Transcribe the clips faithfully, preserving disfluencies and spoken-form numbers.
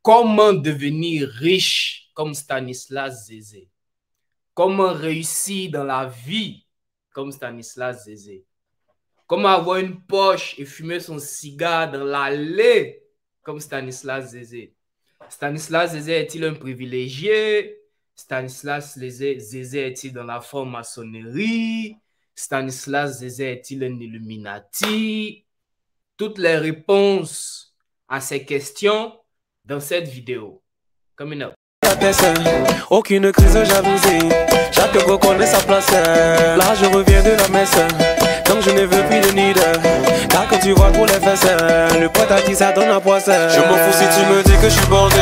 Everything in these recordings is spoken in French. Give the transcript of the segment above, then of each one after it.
comment devenir riche comme Stanislas Zézé? Comment réussir dans la vie comme Stanislas Zézé? Comment avoir une poche et fumer son cigare dans l'allée comme Stanislas Zézé? Stanislas Zézé est-il un privilégié? Stanislas Zézé est-il dans la franc-maçonnerie? Stanislas Zézé est-il un Illuminati? Toutes les réponses à ces questions dans cette vidéo. Coming up. Aucune crise de jalousie, chacun reconnaît sa place. Là je reviens de la messe, donc je ne veux plus de leader. Car quand tu vois pour les fesses, le poète a dit ça donne un poisson. Je m'en fous si tu me dis que je suis bordé.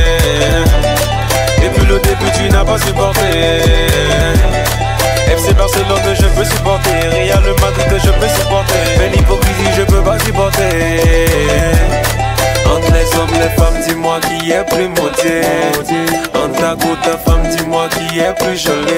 Depuis le début tu n'as pas supporté. F C Barcelone je peux supporter, Real Madrid je peux supporter, mais l'hypocrisie je peux pas supporter. Entre les hommes, les femmes, dis-moi qui est plus maudit. Entre ta go, ta femme, dis-moi qui est plus jolie.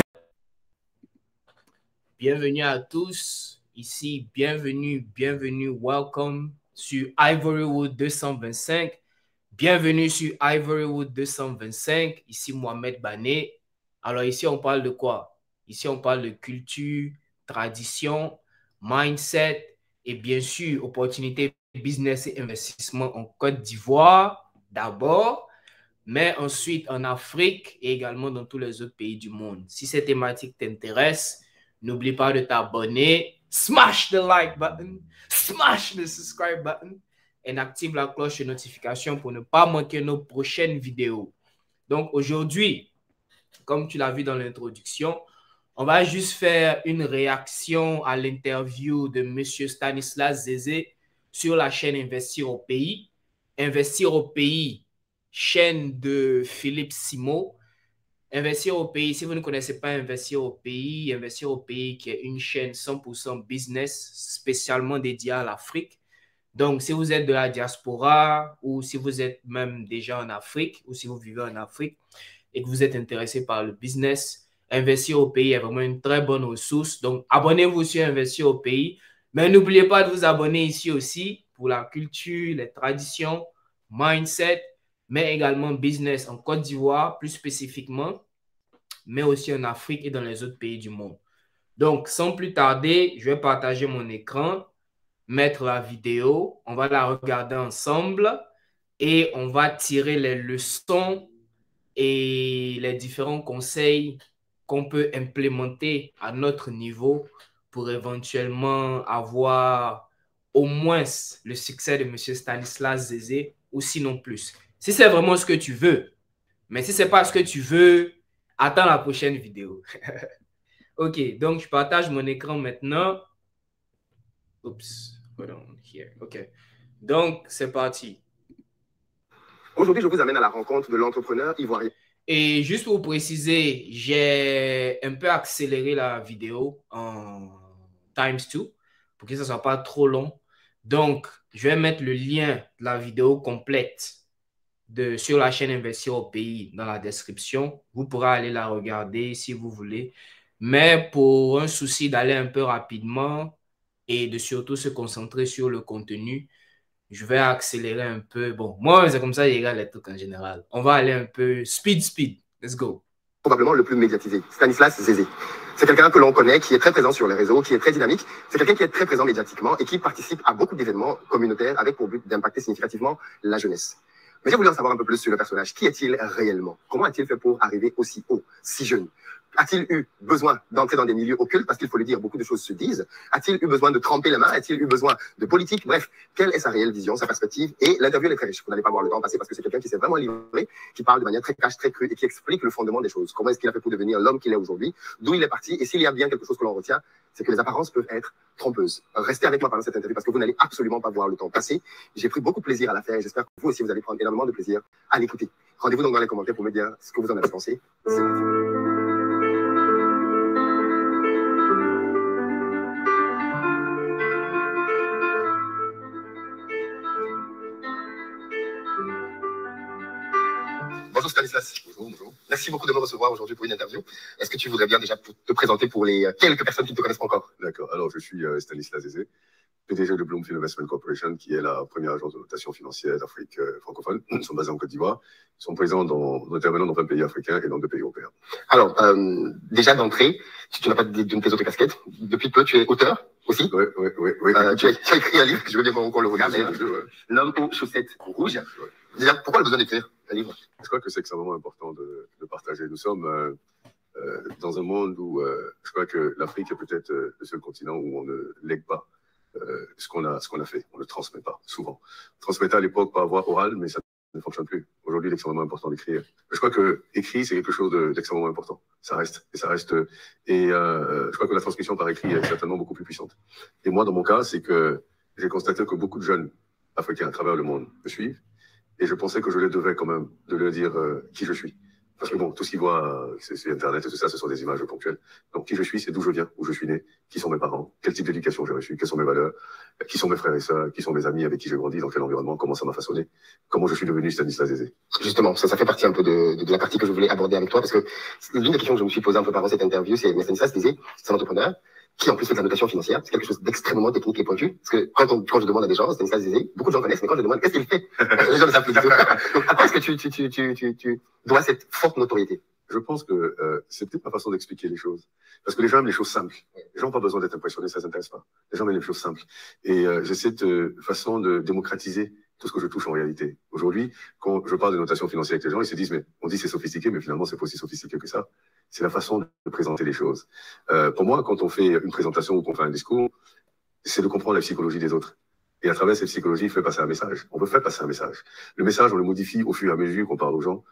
Bienvenue à tous, ici, bienvenue, bienvenue, welcome sur Ivorywood deux cent vingt-cinq. Bienvenue sur Ivorywood deux cent vingt-cinq, ici Mohamed Bané. Alors ici, on parle de quoi? Ici, on parle de culture, tradition, mindset et bien sûr, opportunités business et investissement en Côte d'Ivoire d'abord, mais ensuite en Afrique et également dans tous les autres pays du monde. Si cette thématique t'intéresse, n'oublie pas de t'abonner, smash the like button, smash the subscribe button et active la cloche de notification pour ne pas manquer nos prochaines vidéos. Donc aujourd'hui, comme tu l'as vu dans l'introduction, on va juste faire une réaction à l'interview de M. Stanislas Zézé sur la chaîne Investir au pays. Investir au pays, chaîne de Philippe Simo. Investir au pays, si vous ne connaissez pas Investir au pays, Investir au pays qui est une chaîne cent pour cent business spécialement dédiée à l'Afrique. Donc, si vous êtes de la diaspora ou si vous êtes même déjà en Afrique ou si vous vivez en Afrique et que vous êtes intéressé par le business, Investir au pays est vraiment une très bonne ressource. Donc, abonnez-vous sur Investir au pays. Mais n'oubliez pas de vous abonner ici aussi pour la culture, les traditions, mindset, mais également business en Côte d'Ivoire, plus spécifiquement, mais aussi en Afrique et dans les autres pays du monde. Donc, sans plus tarder, je vais partager mon écran, mettre la vidéo, on va la regarder ensemble et on va tirer les leçons et les différents conseils qu'on peut implémenter à notre niveau pour éventuellement avoir au moins le succès de M. Stanislas Zézé ou sinon plus. Si c'est vraiment ce que tu veux, mais si ce n'est pas ce que tu veux, attends la prochaine vidéo. Ok, donc je partage mon écran maintenant. Oups, hold on here. Ok, donc c'est parti. Aujourd'hui, je vous amène à la rencontre de l'entrepreneur ivoirien. Et juste pour préciser, j'ai un peu accéléré la vidéo en times two pour que ça ne soit pas trop long. Donc, je vais mettre le lien de la vidéo complète de, sur la chaîne Investir au pays dans la description. Vous pourrez aller la regarder si vous voulez. Mais pour un souci d'aller un peu rapidement et de surtout se concentrer sur le contenu, je vais accélérer un peu. Bon, moi, c'est comme ça, les gars, les trucs en général. On va aller un peu speed, speed. Let's go. Probablement le plus médiatisé, Stanislas Zézé. C'est quelqu'un que l'on connaît, qui est très présent sur les réseaux, qui est très dynamique. C'est quelqu'un qui est très présent médiatiquement et qui participe à beaucoup d'événements communautaires avec pour but d'impacter significativement la jeunesse. Mais j'ai voulu en savoir un peu plus sur le personnage. Qui est-il réellement? Comment a-t-il fait pour arriver aussi haut, si jeune? A-t-il eu besoin d'entrer dans des milieux occultes? Parce qu'il faut le dire, beaucoup de choses se disent. A-t-il eu besoin de tremper la main? A-t-il eu besoin de politique? Bref, quelle est sa réelle vision, sa perspective? Et l'interview est très riche. Vous n'allez pas voir le temps passer parce que c'est quelqu'un qui s'est vraiment livré, qui parle de manière très cash, très crue et qui explique le fondement des choses. Comment est-ce qu'il a fait pour devenir l'homme qu'il est aujourd'hui? D'où il est parti? Et s'il y a bien quelque chose que l'on retient, c'est que les apparences peuvent être trompeuses. Restez avec moi pendant cette interview parce que vous n'allez absolument pas voir le temps passer. J'ai pris beaucoup de plaisir à la faire et j'espère que vous aussi vous allez prendre énormément de plaisir à l'écouter. Rendez-vous donc dans les commentaires pour me dire ce que vous en avez pensé. C'est parti. Bonjour Stanislas. Bonjour, bonjour. Merci beaucoup de me recevoir aujourd'hui pour une interview. Est-ce que tu voudrais bien déjà te présenter pour les quelques personnes qui ne te connaissent pas encore? D'accord. Alors, je suis euh, Stanislas Zézé. P D G de Bloomfield Investment Corporation, qui est la première agence de notation financière d'Afrique euh, francophone. Ils sont basés en Côte d'Ivoire. Ils sont présents dans, notamment dans vingt pays africains et dans deux pays européens. Alors, euh, déjà d'entrée, tu, tu n'as pas d'une de tes autres casquettes. Depuis peu, tu es auteur aussi. Oui, oui, oui. oui. Euh, tu, as, tu as écrit un livre, je veux bien qu'on le regarde d'ailleurs. L'homme aux chaussettes rouges. Ouais. Déjà, pourquoi le besoin d'écrire un livre? Je crois que c'est extrêmement important de, de partager. Nous sommes euh, euh, dans un monde où euh, je crois que l'Afrique est peut-être euh, le seul continent où on ne lègue pas Euh, ce qu'on a, ce qu'on a fait. On ne le transmet pas, souvent. On transmettait à l'époque par voie orale, mais ça ne fonctionne plus. Aujourd'hui, il est extrêmement important d'écrire. Je crois que écrit, c'est quelque chose d'extrêmement important. Ça reste. Et ça reste. Et euh, je crois que la transmission par écrit est certainement beaucoup plus puissante. Et moi, dans mon cas, c'est que j'ai constaté que beaucoup de jeunes Africains à travers le monde me suivent. Et je pensais que je les devais quand même de leur dire euh, qui je suis. Parce que bon, tout ce qu'ils voient c'est sur Internet et tout ça, ce sont des images ponctuelles. Donc, qui je suis, c'est d'où je viens, où je suis né, qui sont mes parents, quel type d'éducation j'ai reçu, quelles sont mes valeurs, qui sont mes frères et sœurs, qui sont mes amis avec qui j'ai grandi, dans quel environnement, comment ça m'a façonné, comment je suis devenu Stanislas Zézé. Justement, ça, ça fait partie un peu de, de, de la partie que je voulais aborder avec toi, parce que l'une des questions que je me suis posée un peu pendant cette interview, c'est Stanislas Zézé, c'est un entrepreneur, qui en plus fait de la notation financière, c'est quelque chose d'extrêmement technique et pointu. Parce que quand, on, quand je demande à des gens, Stanislas Zézé, beaucoup de gens connaissent, mais quand je demande qu'est-ce qu'il fait, les gens ne savent plus du tout. Donc, à quoi est-ce que tu, tu, tu, tu, tu, tu dois cette forte notoriété? Je pense que euh, c'est peut-être ma façon d'expliquer les choses. Parce que les gens aiment les choses simples. Les gens n'ont pas besoin d'être impressionnés, ça ne s'intéresse pas. Les gens aiment les choses simples. Et euh, j'ai cette euh, façon de démocratiser tout ce que je touche en réalité. Aujourd'hui, quand je parle de notation financière avec les gens, ils se disent, mais on dit c'est sophistiqué, mais finalement, c'est pas aussi sophistiqué que ça. C'est la façon de présenter les choses. Euh, pour moi, quand on fait une présentation ou qu'on fait un discours, c'est de comprendre la psychologie des autres. Et à travers cette psychologie, il fait passer un message. On veut faire passer un message. Le message, on le modifie au fur et à mesure qu'on parle aux gens,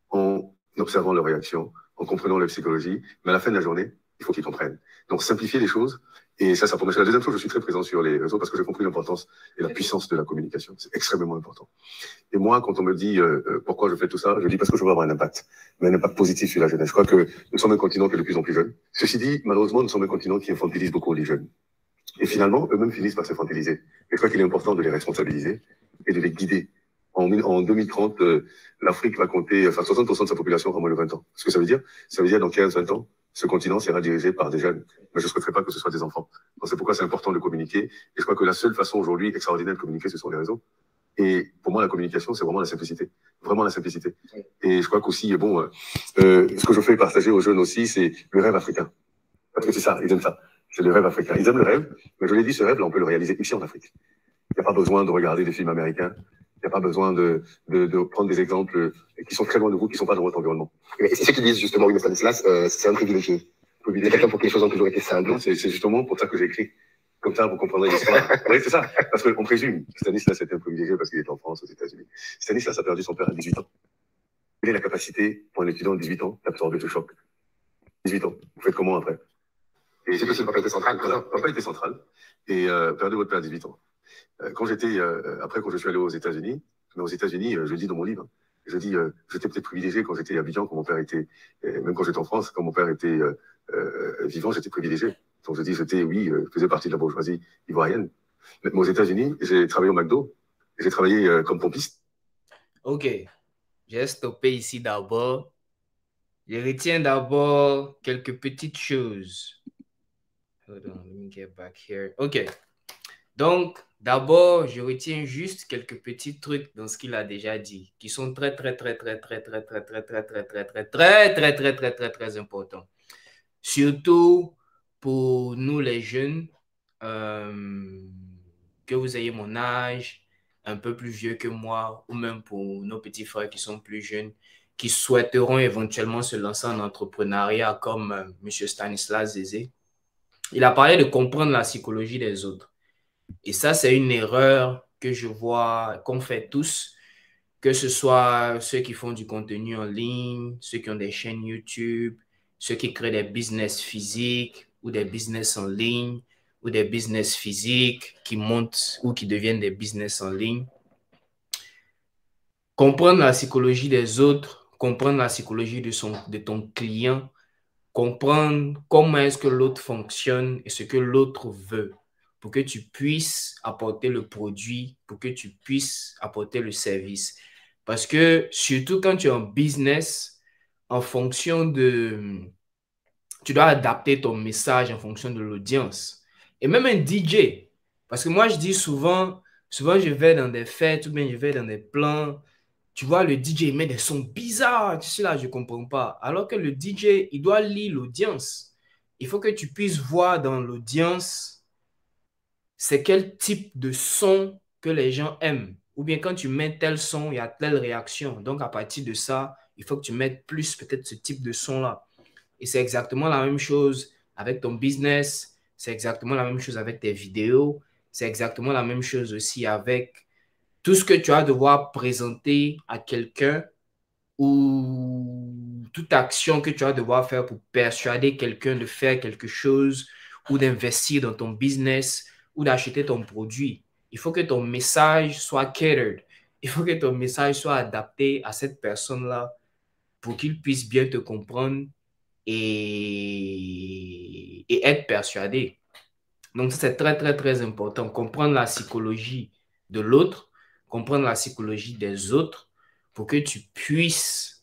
en observant leurs réactions, en comprenant leur psychologie. Mais à la fin de la journée, il faut qu'ils comprennent. Donc, simplifier les choses. Et ça, ça pour moi, c'est la deuxième chose. Je suis très présent sur les réseaux parce que j'ai compris l'importance et la puissance de la communication. C'est extrêmement important. Et moi, quand on me dit euh, pourquoi je fais tout ça, je dis parce que je veux avoir un impact, mais un impact positif sur la jeunesse. Je crois que nous sommes un continent qui est de plus en plus jeune. Ceci dit, malheureusement, nous sommes un continent qui infantilise beaucoup les jeunes. Et finalement, eux-mêmes finissent par s'infantiliser. Et je crois qu'il est important de les responsabiliser et de les guider. En, en deux mille trente, euh, l'Afrique va compter, enfin, soixante pour cent de sa population aura moins de vingt ans. Ce que ça veut dire, ça veut dire dans quinze à vingt ans, ce continent sera dirigé par des jeunes. Mais je ne souhaiterais pas que ce soit des enfants. Donc c'est pourquoi c'est important de communiquer. Et je crois que la seule façon aujourd'hui extraordinaire de communiquer, ce sont les réseaux. Et pour moi, la communication, c'est vraiment la simplicité. Vraiment la simplicité. Et je crois qu'aussi, bon, euh, ce que je fais partager aux jeunes aussi, c'est le rêve africain. Parce que c'est ça, ils aiment ça. C'est le rêve africain. Ils aiment le rêve, mais je l'ai dit, ce rêve-là, on peut le réaliser ici en Afrique. Il n'y a pas besoin de regarder des films américains. Il n'y a pas besoin de, de, de prendre des exemples qui sont très loin de vous, qui ne sont pas dans votre environnement. Et c'est ceux qui disent justement, oui, mais Stanislas, euh, c'est un privilégié. C'est quelqu'un pour qui les choses ont toujours été simples. C'est justement pour ça que j'ai écrit. Comme ça, vous comprendrez l'histoire. Oui, c'est ça. Parce qu'on présume. Stanislas était un privilégié parce qu'il est en France, aux États-Unis. Stanislas a perdu son père à dix-huit ans. Quelle est la capacité pour un étudiant de dix-huit ans d'absorber ce choc? dix-huit ans. Vous faites comment après? C'est possible, papa était central. Voilà, papa était central. Et euh, perdu votre père à dix-huit ans. Quand j'étais, euh, après, quand je suis allé aux États-Unis, mais aux États-Unis, euh, je le dis dans mon livre, je dis, euh, j'étais peut-être privilégié quand j'étais à Abidjan, quand mon père était, euh, même quand j'étais en France, quand mon père était euh, euh, vivant, j'étais privilégié. Donc je dis, j'étais, oui, euh, je faisais partie de la bourgeoisie ivoirienne. Mais aux États-Unis, j'ai travaillé au McDo, j'ai travaillé euh, comme pompiste. Ok, j'ai stoppé ici d'abord. Je retiens d'abord quelques petites choses. Hold on, let me get back here. Ok. Donc, d'abord, je retiens juste quelques petits trucs dans ce qu'il a déjà dit, qui sont très, très, très, très, très, très, très, très, très, très, très, très, très, très, très, très, très, très importants. Surtout pour nous les jeunes, euh, que vous ayez mon âge, un peu plus vieux que moi, ou même pour nos petits frères qui sont plus jeunes, qui souhaiteront éventuellement se lancer en entrepreneuriat comme euh, M. Stanislas Zézé. Il a parlé de comprendre la psychologie des autres. Et ça, c'est une erreur que je vois, qu'on fait tous, que ce soit ceux qui font du contenu en ligne, ceux qui ont des chaînes YouTube, ceux qui créent des business physiques ou des business en ligne, ou des business physiques qui montent ou qui deviennent des business en ligne. Comprendre la psychologie des autres, comprendre la psychologie de, son, de ton client, comprendre comment est-ce que l'autre fonctionne et ce que l'autre veut, pour que tu puisses apporter le produit, pour que tu puisses apporter le service. Parce que surtout quand tu es en business, en fonction de... Tu dois adapter ton message en fonction de l'audience. Et même un D J, Parce que moi, je dis souvent, souvent je vais dans des fêtes ou bien je vais dans des plans. Tu vois, le D J il met des sons bizarres. Tu sais, là, je ne comprends pas. Alors que le D J, il doit lire l'audience. Il faut que tu puisses voir dans l'audience c'est quel type de son que les gens aiment. Ou bien quand tu mets tel son, il y a telle réaction. Donc, à partir de ça, il faut que tu mettes plus peut-être ce type de son-là. Et c'est exactement la même chose avec ton business. C'est exactement la même chose avec tes vidéos. C'est exactement la même chose aussi avec tout ce que tu vas devoir présenter à quelqu'un ou toute action que tu vas devoir faire pour persuader quelqu'un de faire quelque chose ou d'investir dans ton business ou d'acheter ton produit. Il faut que ton message soit catered. Il faut que ton message soit adapté à cette personne-là pour qu'il puisse bien te comprendre et, et être persuadé. Donc, c'est très, très, très important. Comprendre la psychologie de l'autre, comprendre la psychologie des autres pour que tu puisses,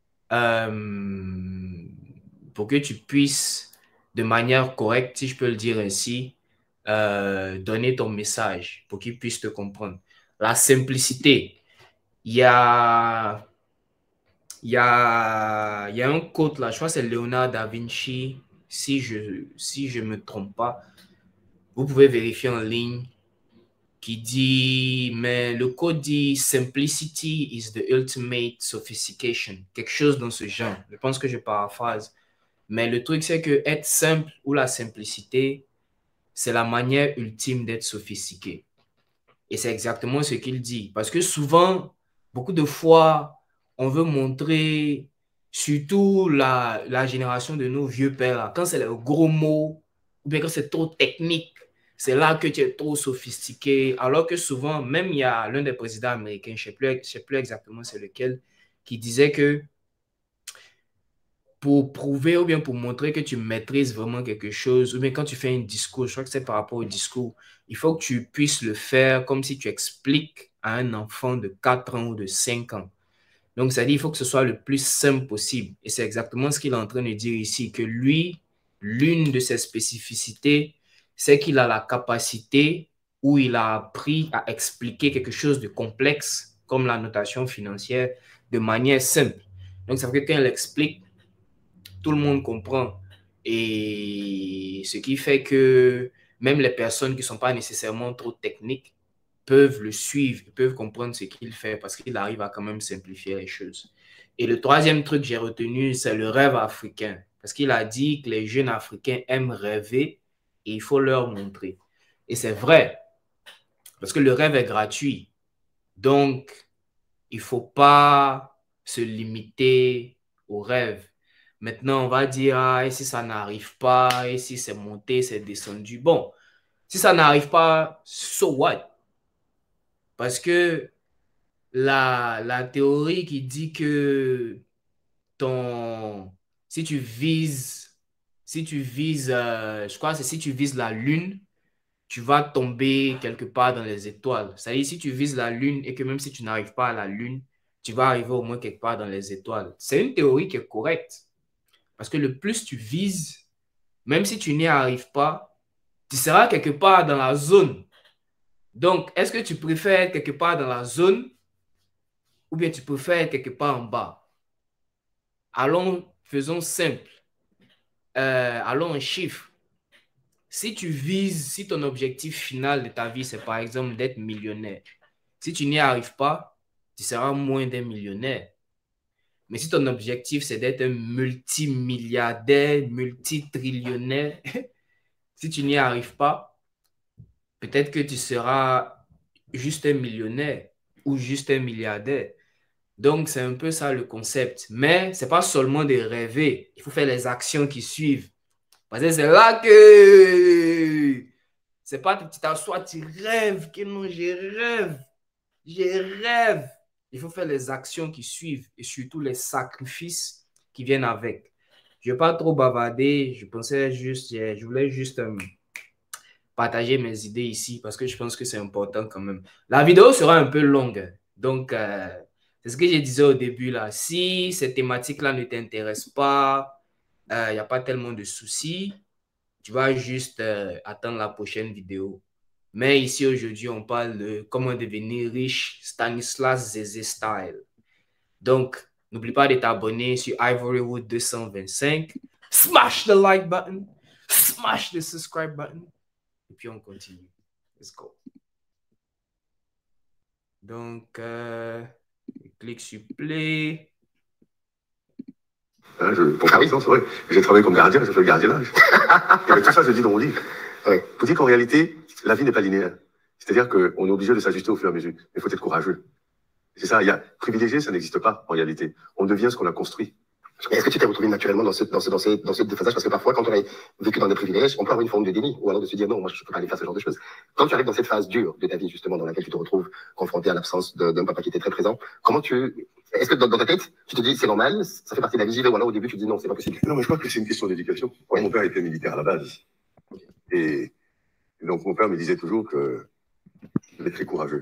euh, pour que tu puisses, de manière correcte, si je peux le dire ainsi, euh, donner ton message pour qu'ils puissent te comprendre. La simplicité. Il y a, il y a, il y a un quote là, je crois que c'est Léonard da Vinci, si je si je me trompe pas. Vous pouvez vérifier en ligne qui dit, mais le code dit simplicity is the ultimate sophistication. Quelque chose dans ce genre. Je pense que je paraphrase. Mais le truc, c'est que être simple ou la simplicité, c'est la manière ultime d'être sophistiqué. Et c'est exactement ce qu'il dit. Parce que souvent, beaucoup de fois, on veut montrer, surtout la, la génération de nos vieux pères, là, quand c'est les gros mots, ou bien quand c'est trop technique, c'est là que tu es trop sophistiqué. Alors que souvent, même il y a l'un des présidents américains, je ne sais plus, je sais plus exactement c'est lequel, qui disait que pour prouver ou bien pour montrer que tu maîtrises vraiment quelque chose, ou bien quand tu fais un discours, je crois que c'est par rapport au discours, il faut que tu puisses le faire comme si tu expliques à un enfant de quatre ans ou de cinq ans. Donc, ça dit il faut que ce soit le plus simple possible. Et c'est exactement ce qu'il est en train de dire ici, que lui, l'une de ses spécificités, c'est qu'il a la capacité ou il a appris à expliquer quelque chose de complexe, comme la notation financière, de manière simple. Donc, ça veut dire qu'il explique, tout le monde comprend. Et ce qui fait que même les personnes qui ne sont pas nécessairement trop techniques peuvent le suivre, peuvent comprendre ce qu'il fait parce qu'il arrive à quand même simplifier les choses. Et le troisième truc que j'ai retenu, c'est le rêve africain. Parce qu'il a dit que les jeunes Africains aiment rêver et il faut leur montrer. Et c'est vrai, parce que le rêve est gratuit. Donc, il ne faut pas se limiter au rêve. Maintenant, on va dire, ah, et si ça n'arrive pas, et si c'est monté, c'est descendu. Bon, si ça n'arrive pas, so what? Parce que la, la théorie qui dit que ton, si tu vises, si tu vises, euh, je crois que c'est si tu vises la lune, tu vas tomber quelque part dans les étoiles. C'est-à-dire, si tu vises la lune et que même si tu n'arrives pas à la lune, tu vas arriver au moins quelque part dans les étoiles. C'est une théorie qui est correcte. Parce que le plus tu vises, même si tu n'y arrives pas, tu seras quelque part dans la zone. Donc, est-ce que tu préfères être quelque part dans la zone ou bien tu préfères être quelque part en bas? Allons, faisons simple. Euh, allons en chiffres. Si tu vises, si ton objectif final de ta vie, c'est par exemple d'être millionnaire, si tu n'y arrives pas, tu seras moins d'un millionnaire. Mais si ton objectif, c'est d'être un multimilliardaire, multitrillionnaire, si tu n'y arrives pas, peut-être que tu seras juste un millionnaire ou juste un milliardaire. Donc, c'est un peu ça le concept. Mais ce n'est pas seulement de rêver. Il faut faire les actions qui suivent. Parce que c'est là que c'est pas que tu t'assois, tu rêves, que non, je rêve, je rêve. Il faut faire les actions qui suivent et surtout les sacrifices qui viennent avec. Je ne vais pas trop bavarder, je pensais juste, je voulais juste euh, partager mes idées ici parce que je pense que c'est important quand même. La vidéo sera un peu longue, donc euh, c'est ce que je disais au début là. Si cette thématique-là ne t'intéresse pas, il euh, n'y a pas tellement de soucis. Tu vas juste euh, attendre la prochaine vidéo. Mais ici, aujourd'hui, on parle de comment devenir riche, Stanislas Zézé style. Donc, n'oublie pas de t'abonner sur Ivorywood deux cent vingt-cinq. Smash the like button. Smash the subscribe button. Et puis, on continue. Let's go. Donc, euh, clique sur play. Hein, je, pour ah oui, non, c'est vrai. J'ai travaillé comme gardien, j'ai fait le gardiennage. Et avec tout ça, je dis dans mon livre. Il faut dire qu'en réalité, la vie n'est pas linéaire. C'est-à-dire qu'on est obligé de s'ajuster au fur et à mesure. Mais il faut être courageux. C'est ça, il y a privilégié, ça n'existe pas en réalité. On devient ce qu'on a construit. Est-ce que tu t'es retrouvé naturellement dans ce, dans ce, dans ce, dans ce déphasage? Parce que parfois, quand on a vécu dans des privilèges, on peut avoir une forme de déni, ou alors de se dire non, moi je ne peux pas aller faire ce genre de choses. Quand tu arrives dans cette phase dure de ta vie, justement, dans laquelle tu te retrouves confronté à l'absence d'un papa qui était très présent, comment tu, est-ce que dans, dans ta tête, tu te dis c'est normal, ça fait partie de la vie, ou alors au début tu te dis non, c'est pas possible? Non, mais je crois que c'est une question d'éducation. Ouais. Mon père était militaire à la base. Et donc mon père me disait toujours que il est très courageux.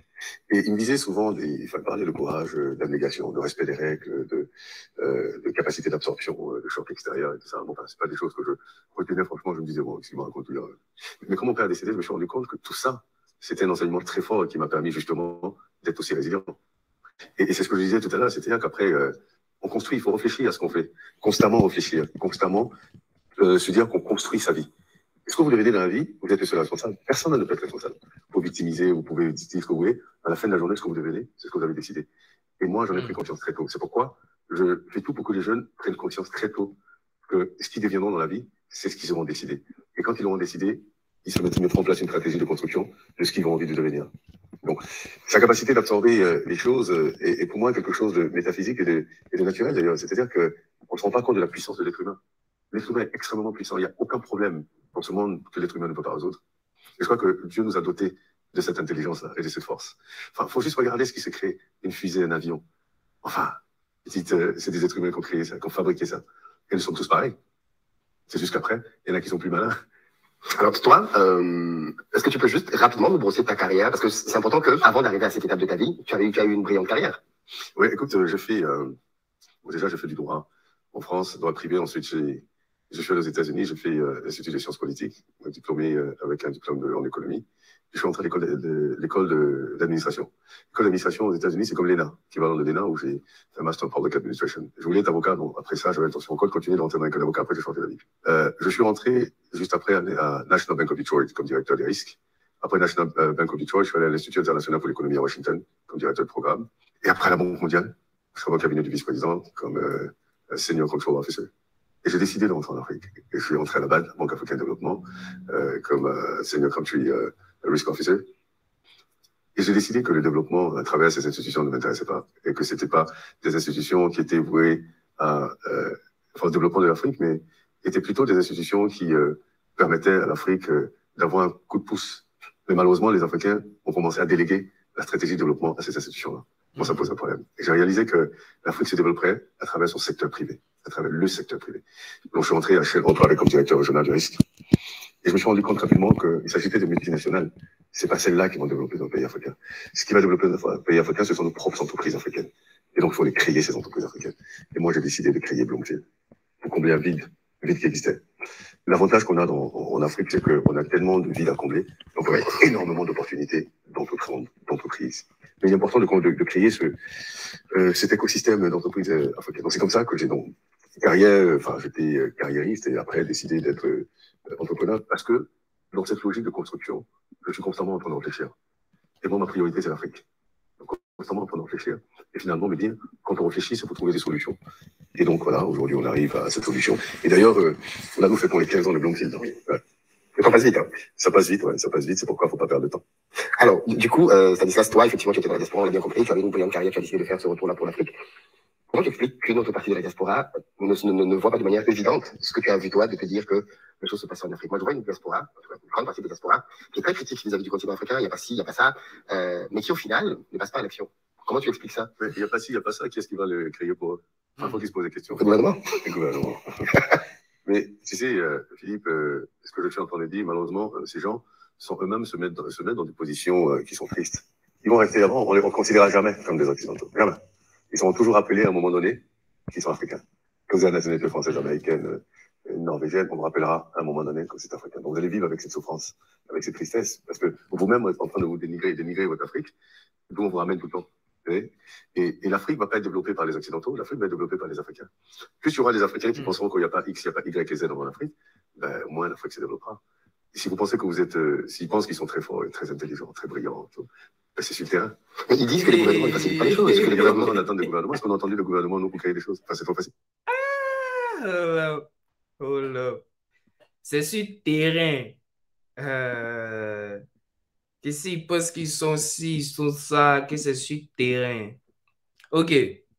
Et il me disait souvent, des, il fallait parler de courage, d'abnégation, de respect des règles, de, euh, de capacité d'absorption, de choc extérieur et tout ça. Bon, enfin, c'est pas des choses que je retenais, franchement, je me disais, bon, qu'est-ce qu'il me raconte là? Mais quand mon père est décédé, je me suis rendu compte que tout ça, c'était un enseignement très fort qui m'a permis justement d'être aussi résilient. Et, et c'est ce que je disais tout à l'heure, c'est-à-dire qu'après, euh, on construit, il faut réfléchir à ce qu'on fait. Constamment réfléchir, constamment euh, se dire qu'on construit sa vie. Ce que vous devez dire dans la vie, vous êtes le seul responsable. Personne ne peut être responsable. Vous victimisez, vous pouvez dire ce que vous voulez. À la fin de la journée, ce que vous devenez, c'est ce que vous avez décidé. Et moi, j'en ai pris conscience très tôt. C'est pourquoi je fais tout pour que les jeunes prennent conscience très tôt que ce qu'ils deviendront dans la vie, c'est ce qu'ils auront décidé. Et quand ils auront décidé, ils se mettent, mettront en place une stratégie de construction de ce qu'ils ont envie de devenir. Donc, sa capacité d'absorber euh, les choses euh, est, est pour moi quelque chose de métaphysique et de, et de naturel d'ailleurs. C'est-à-dire qu'on ne se rend pas compte de la puissance de l'être humain. L'être humain est extrêmement puissant. Il n'y a aucun problème dans ce monde que l'être humain ne peut pas résoudre. Et je crois que Dieu nous a dotés de cette intelligence-là et de cette force. Enfin, il faut juste regarder ce qui s'est créé. Une fusée, un avion. Enfin, c'est euh, des êtres humains qui ont créé ça, qui ont fabriqué ça. Et nous sommes tous pareils. C'est juste qu'après, il y en a qui sont plus malins. Alors toi, euh, est-ce que tu peux juste rapidement nous brosser ta carrière? Parce que c'est important qu'avant d'arriver à cette étape de ta vie, tu as eu, tu as eu une brillante carrière. Oui, écoute, euh, j'ai fait... Euh, bon, déjà, j'ai fait du droit en France, droit privé. Ensuite, j'ai... Je suis allé aux États-Unis, j'ai fait euh, l'Institut des sciences politiques, diplômé euh, avec un diplôme de, en économie. Je suis entré à l'école de, de, l'école d'administration. L'école d'administration aux États-Unis, c'est comme l'E N A, équivalent de l'E N A, où j'ai fait un Master of Public Administration. Je voulais être avocat, donc après ça, j'avais l'intention encore de continuer de rentrer dans l'école d'avocat, après j'ai changé d'avis. Euh, je suis rentré juste après à, à National Bank of Detroit comme directeur des risques. Après National Bank of Detroit, je suis allé à l'Institut international pour l'économie à Washington comme directeur de programme. Et après à la Banque mondiale, je suis au cabinet du vice-président comme euh, Senior Control Officer. Et j'ai décidé de rentrer en Afrique. Et je suis rentré à la B A D, Banque africaine de développement, euh, comme euh, Senior Country euh, Risk Officer. Et j'ai décidé que le développement à travers ces institutions ne m'intéressait pas. Et que c'était pas des institutions qui étaient vouées à, euh, enfin, au développement de l'Afrique, mais étaient plutôt des institutions qui euh, permettaient à l'Afrique euh, d'avoir un coup de pouce. Mais malheureusement, les Africains ont commencé à déléguer la stratégie de développement à ces institutions-là. Bon, ça pose un problème. Et j'ai réalisé que l'Afrique se développerait à travers son secteur privé, à travers le secteur privé. Donc, je suis rentré à Shell Employé comme directeur régional du risque. Et je me suis rendu compte rapidement qu'il s'agissait de multinationales. C'est pas celles-là qui vont développer dans le pays africain. Ce qui va développer dans le pays africain, ce sont nos propres entreprises africaines. Et donc, il faut les créer, ces entreprises africaines. Et moi, j'ai décidé de créer Bloomfield pour combler un vide, un vide qui existait. L'avantage qu'on a dans, en Afrique, c'est qu'on a tellement de vides à combler. Donc, on a énormément d'opportunités d'entreprises. Mais il est important de, de, de créer ce, euh, cet écosystème d'entreprises euh, africaines. Donc, c'est comme ça que j'ai donc carrière, enfin, j'étais euh, carriériste et après décidé d'être euh, entrepreneur parce que dans cette logique de construction, je suis constamment en train de réfléchir. Et moi, ma priorité, c'est l'Afrique. Donc, constamment en train de réfléchir. Et finalement, me dire, quand on réfléchit, c'est pour trouver des solutions. Et donc, voilà, aujourd'hui, on arrive à cette solution. Et d'ailleurs, euh, là, nous faisons les quinze ans de Bloomfield. Ouais. Ça passe vite, hein. Ça passe vite, ouais, ça passe vite. C'est pourquoi il ne faut pas perdre de temps. Alors, du coup, euh, Stanislas, toi, effectivement, tu étais dans la diaspora, on l'a bien compris, tu avais une brillante carrière, tu as décidé de faire ce retour-là pour l'Afrique. Comment tu expliques qu'une autre partie de la diaspora ne, ne, ne voit pas de manière évidente ce que tu as vu, toi, de te dire que les choses se passent en Afrique? Moi, je vois une diaspora, une grande partie de la diaspora, qui est très critique vis-à-vis du continent africain, il n'y a pas ci, il n'y a pas ça, euh, mais qui, au final, ne passe pas à l'action. Comment tu expliques ça? Il n'y a pas ci, il n'y a pas ça, qui est-ce qui va le créer pour eux? Il faut qu'ils se posent des questions. Le gouvernement. Le gouvernement. Mais, tu sais, euh, Philippe, euh, ce que je suis en train de dire, malheureusement, euh, ces gens sont eux-mêmes se mettent, dans, se mettent dans des positions euh, qui sont tristes. Ils vont rester avant, on les considérera jamais comme des Occidentaux. Jamais. Ils seront toujours appelés à un moment donné qu'ils sont africains. Que vous avez la nationalité française, américaine, norvégienne, on me rappellera à un moment donné que c'est africain. Donc vous allez vivre avec cette souffrance, avec cette tristesse, parce que vous-même êtes en train de vous dénigrer, dénigrer votre Afrique, d'où on vous ramène tout le temps. Et, et, et l'Afrique ne va pas être développée par les Occidentaux, l'Afrique va être développée par les Africains. Plus il y aura des Africains qui mmh. penseront qu'il n'y a pas X, il n'y a pas Y et Z en Afrique, ben, au moins l'Afrique se développera. Et si vous pensez que vous êtes, euh, s'ils pensent qu'ils sont très forts, et très intelligents, très brillants, tout, ben c'est sur le terrain. Mais ils disent que les gouvernements ne facilitent pas les choses. Est-ce que les gouvernements attendent des gouvernements? Est-ce qu'on a entendu le gouvernement nous pour créer des choses? Enfin, c'est trop facile. Ah, oh là. C'est sur le terrain. Euh, que s'ils pensent qu'ils sont ci, ils sont ça, que c'est sur le terrain. Ok.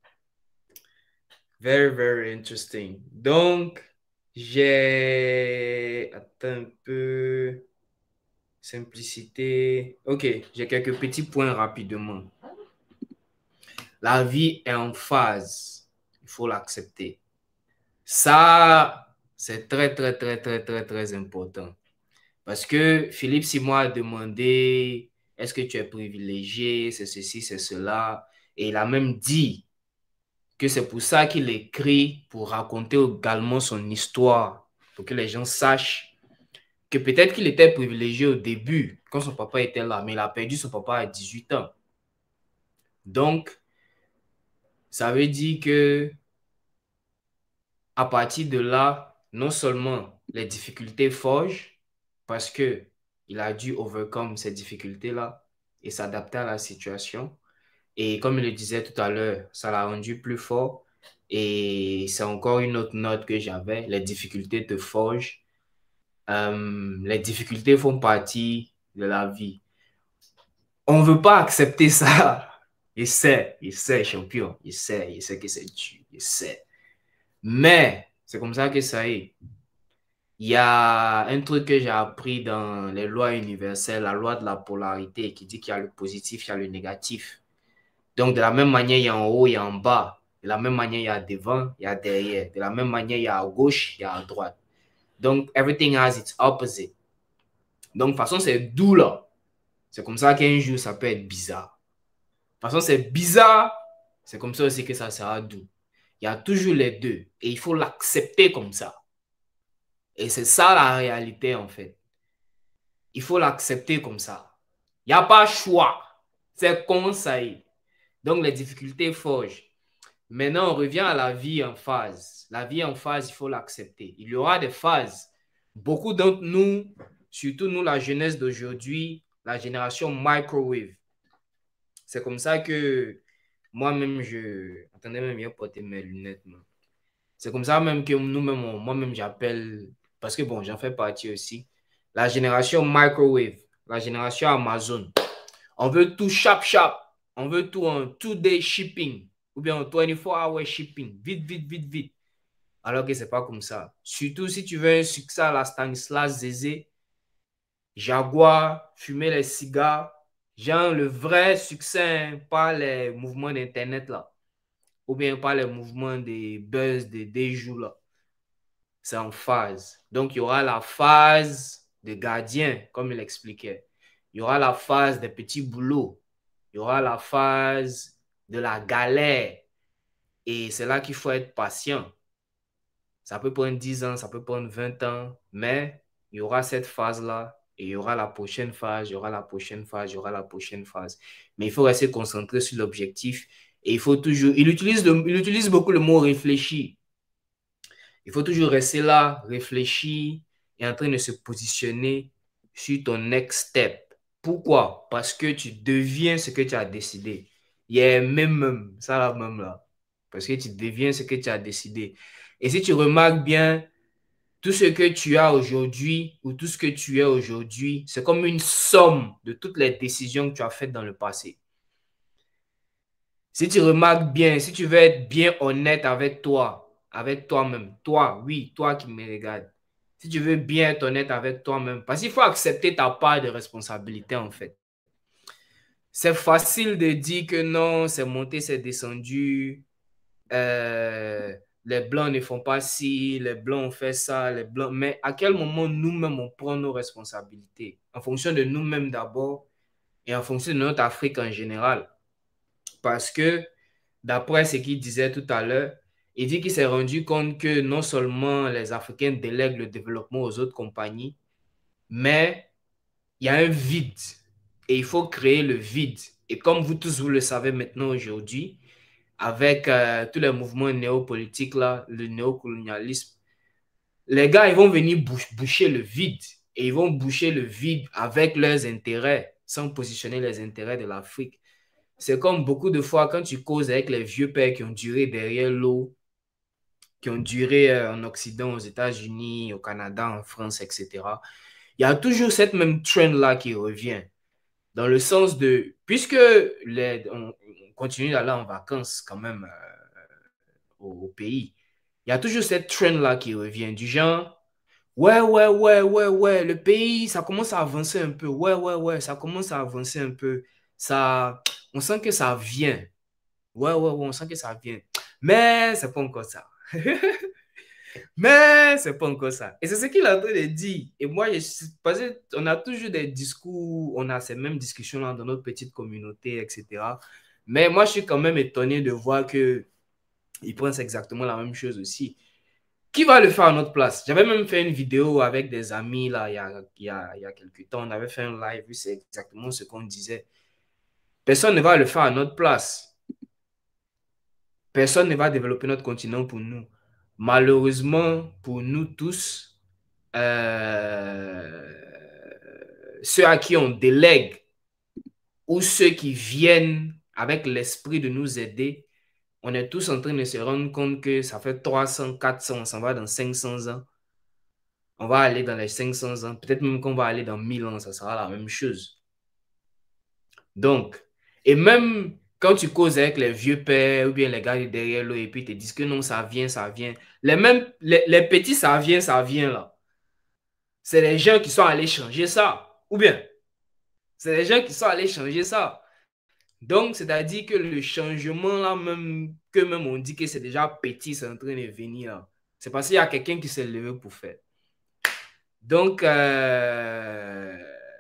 Very, very interesting. Donc, j'ai... Attends un peu. Simplicité. Ok, j'ai quelques petits points rapidement. La vie est en phase. Il faut l'accepter. Ça, c'est très, très, très, très, très, très important. Parce que Philippe Simon a demandé, est-ce que tu es privilégié, c'est ceci, c'est cela. Et il a même dit que c'est pour ça qu'il écrit, pour raconter également son histoire, pour que les gens sachent que peut-être qu'il était privilégié au début, quand son papa était là, mais il a perdu son papa à dix-huit ans. Donc, ça veut dire que à partir de là, non seulement les difficultés forgent, parce que il a dû overcome ces difficultés-là et s'adapter à la situation. Et comme il le disait tout à l'heure, ça l'a rendu plus fort. Et c'est encore une autre note que j'avais, les difficultés te forgent. Euh, les difficultés font partie de la vie. On ne veut pas accepter ça. Il sait, il sait, champion. Il sait, il sait que c'est dur. Il sait. Mais c'est comme ça que ça est. Il y a un truc que j'ai appris dans les lois universelles, la loi de la polarité, qui dit qu'il y a le positif, il y a le négatif. Donc, de la même manière, il y a en haut, il y a en bas. De la même manière, il y a devant, il y a derrière. De la même manière, il y a à gauche, il y a à droite. Donc, everything has its opposite. Donc, de toute façon, c'est doux là. C'est comme ça qu'un jour, ça peut être bizarre. De toute façon, c'est bizarre. C'est comme ça aussi que ça sera doux. Il y a toujours les deux. Et il faut l'accepter comme ça. Et c'est ça la réalité, en fait. Il faut l'accepter comme ça. Il n'y a pas choix. C'est comme ça. Donc, les difficultés forgent. Maintenant, on revient à la vie en phase. La vie en phase, il faut l'accepter. Il y aura des phases. Beaucoup d'entre nous, surtout nous, la jeunesse d'aujourd'hui, la génération microwave. C'est comme ça que moi-même, je... Attendez, même bien porter mes lunettes. C'est comme ça même que nous-mêmes, moi-même, j'appelle... Parce que bon, j'en fais partie aussi. La génération microwave, la génération Amazon. On veut tout chap-chap. On veut tout en two-day shipping. Ou bien en twenty-four hour shipping. Vite, vite, vite, vite. Alors que ce n'est pas comme ça. Surtout si tu veux un succès à la Stanislas Zézé, Jaguar, fumer les cigares, genre le vrai succès, hein, pas les mouvements d'Internet là. Ou bien pas les mouvements des buzz, des, des jours là. C'est en phase. Donc, il y aura la phase de gardien, comme il expliquait. Il y aura la phase des petits boulots. Il y aura la phase de la galère. Et c'est là qu'il faut être patient. Ça peut prendre dix ans, ça peut prendre vingt ans, mais il y aura cette phase-là et il y aura la prochaine phase, il y aura la prochaine phase, il y aura la prochaine phase. Mais il faut rester concentré sur l'objectif et il faut toujours... Il utilise, le, il utilise beaucoup le mot « réfléchir ». Il faut toujours rester là, réfléchir et en train de se positionner sur ton next step. Pourquoi? Parce que tu deviens ce que tu as décidé. Il y a même, même ça là même là. Parce que tu deviens ce que tu as décidé. Et si tu remarques bien, tout ce que tu as aujourd'hui ou tout ce que tu es aujourd'hui, c'est comme une somme de toutes les décisions que tu as faites dans le passé. Si tu remarques bien, si tu veux être bien honnête avec toi, avec toi-même, toi, oui, toi qui me regardes, si tu veux bien être honnête avec toi-même, parce qu'il faut accepter ta part de responsabilité en fait. C'est facile de dire que non, c'est monté, c'est descendu, euh, les blancs ne font pas ci, les blancs ont fait ça, les blancs... Mais à quel moment nous-mêmes on prend nos responsabilités? En fonction de nous-mêmes d'abord et en fonction de notre Afrique en général. Parce que, d'après ce qu'il disait tout à l'heure, Il dit qu'il s'est rendu compte que non seulement les Africains délèguent le développement aux autres compagnies, mais il y a un vide et il faut créer le vide. Et comme vous tous, vous le savez maintenant aujourd'hui, avec euh, tous les mouvements néopolitiques, là, le néocolonialisme, les gars, ils vont venir bouch boucher le vide. Et ils vont boucher le vide avec leurs intérêts, sans positionner les intérêts de l'Afrique. C'est comme beaucoup de fois quand tu causes avec les vieux pères qui ont duré derrière l'eau, qui ont duré euh, en Occident, aux États-Unis, au Canada, en France, et cetera. Il y a toujours cette même trend-là qui revient. Dans le sens de, puisque les, on, on continue d'aller en vacances quand même euh, au, au pays, il y a toujours cette trend-là qui revient, du genre, ouais, ouais, ouais, ouais, ouais, le pays, ça commence à avancer un peu, ouais, ouais, ouais, ça commence à avancer un peu, ça, on sent que ça vient, ouais, ouais, ouais, on sent que ça vient, mais c'est pas encore ça. Mais c'est pas encore ça. Et c'est ce qu'il est en train de dire. Et moi, je, parce qu'on a toujours des discours, on a ces mêmes discussions-là dans notre petite communauté, et cetera. Mais moi, je suis quand même étonné de voir qu'ils pensent exactement la même chose aussi. Qui va le faire à notre place? J'avais même fait une vidéo avec des amis là, il y a, il y a, il y a quelques temps. On avait fait un live, c'est exactement ce qu'on disait. Personne ne va le faire à notre place. Personne ne va développer notre continent pour nous. Malheureusement, pour nous tous, euh, ceux à qui on délègue ou ceux qui viennent avec l'esprit de nous aider, on est tous en train de se rendre compte que ça fait trois cents, quatre cents, on s'en va dans cinq cents ans. On va aller dans les cinq cents ans, peut-être même qu'on va aller dans mille ans, ça sera la même chose. Donc, et même quand tu causes avec les vieux pères ou bien les gars derrière l'eau et puis ils te disent que non, ça vient, ça vient. Les, mêmes, les, les petits, ça vient, ça vient là. C'est les gens qui sont allés changer ça. Ou bien, c'est les gens qui sont allés changer ça. Donc, c'est-à-dire que le changement là, même que même on dit que c'est déjà petit, c'est en train de venir. C'est parce qu'il y a quelqu'un qui s'est levé pour faire. Donc, euh,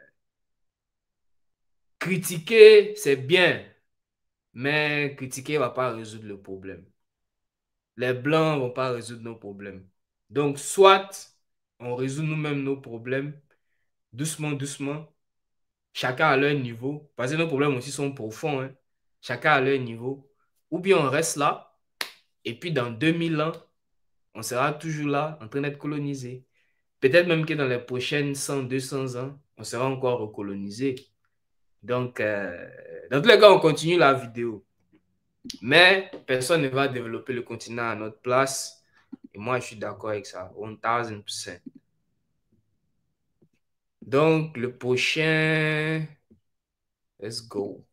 critiquer, c'est bien. Mais critiquer ne va pas résoudre le problème. Les Blancs ne vont pas résoudre nos problèmes. Donc, soit on résout nous-mêmes nos problèmes, doucement, doucement, chacun à leur niveau, parce que nos problèmes aussi sont profonds, hein. Chacun à leur niveau, ou bien on reste là, et puis dans deux mille ans, on sera toujours là, en train d'être colonisé. Peut-être même que dans les prochaines cent, deux cents ans, on sera encore recolonisé. Donc, euh, dans tous les cas, on continue la vidéo. Mais personne ne va développer le continent à notre place. Et moi, je suis d'accord avec ça. one thousand percent. Donc, le prochain... Let's go.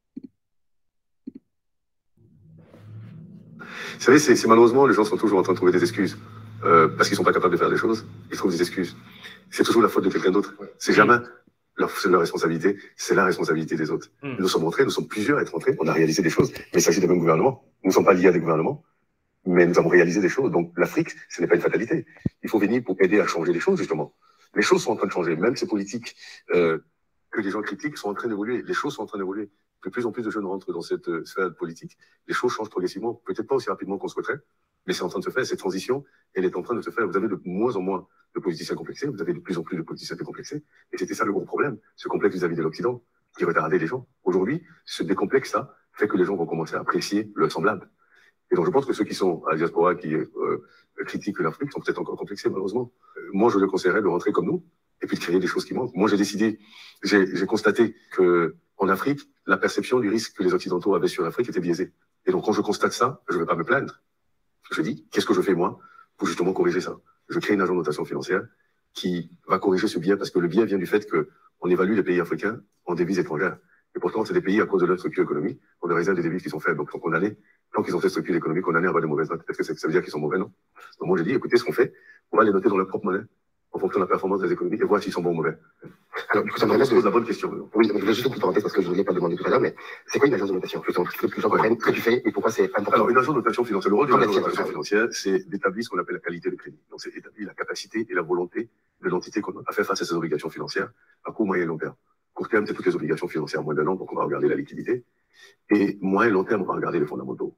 Vous savez, c'est malheureusement, les gens sont toujours en train de trouver des excuses. Euh, parce qu'ils ne sont pas capables de faire des choses, ils trouvent des excuses. C'est toujours la faute de quelqu'un d'autre. C'est jamais leur, leur responsabilité, c'est la responsabilité des autres. Mm. Nous sommes rentrés, nous sommes plusieurs à être rentrés, on a réalisé des choses. Mais il s'agit d'un même gouvernement. Nous ne sommes pas liés à des gouvernements, mais nous avons réalisé des choses. Donc l'Afrique, ce n'est pas une fatalité. Il faut venir pour aider à changer les choses, justement. Les choses sont en train de changer. Même ces politiques euh, que les gens critiquent sont en train d'évoluer. Les choses sont en train d'évoluer. De plus en plus de jeunes rentrent dans cette euh, sphère politique. Les choses changent progressivement, peut-être pas aussi rapidement qu'on souhaiterait, mais c'est en train de se faire. Cette transition, elle est en train de se faire. Vous avez de moins en moins de politiciens complexés, vous avez de plus en plus de politiciens décomplexés. Et c'était ça le gros problème, ce complexe vis-à-vis de l'Occident, qui retardait les gens. Aujourd'hui, ce décomplexe-là fait que les gens vont commencer à apprécier leur semblable. Et donc je pense que ceux qui sont à la diaspora, qui euh, critiquent l'Afrique, sont peut-être encore complexés, malheureusement. Euh, moi, je le conseillerais de rentrer comme nous, et puis de créer des choses qui manquent. Moi, j'ai décidé, j'ai constaté que en Afrique, la perception du risque que les Occidentaux avaient sur l'Afrique était biaisée. Et donc, quand je constate ça, je ne vais pas me plaindre. Je dis, qu'est-ce que je fais moi pour justement corriger ça? Je crée une agence de notation financière qui va corriger ce biais, parce que le biais vient du fait qu'on évalue les pays africains en devises étrangères. Et pourtant, c'est des pays, à cause de leur structure économique, ont des réserves de devises qui sont faibles. Donc, tant qu'on allait, tant qu'ils ont cette structure économique, on allait avoir des mauvaises notes. Est-ce que ça veut dire qu'ils sont mauvais? Non. Donc, moi, j'ai dit, écoutez, ce qu'on fait, on va les noter dans leur propre monnaie, en fonction de la performance des économies, et voir s'ils sont bons ou mauvais. Alors, du coup, ça me pose la bonne question. Oui, donc je vais juste une petite parenthèse parce que je ne l'ai pas demandé tout à l'heure, mais c'est quoi une agence de notation? Que les gens comprennent ce que tu fais et pourquoi c'est important. Alors, une agence de notation financière, le rôle d'une agence de notation financière, c'est d'établir ce qu'on appelle la qualité de crédit. Donc, c'est établir la capacité et la volonté de l'entité qu'on a à faire face à ses obligations financières à court, moyen et long terme. Court terme, c'est toutes les obligations financières moins d'un an, donc on va regarder la liquidité. Et moyen et long terme, on va regarder les fondamentaux.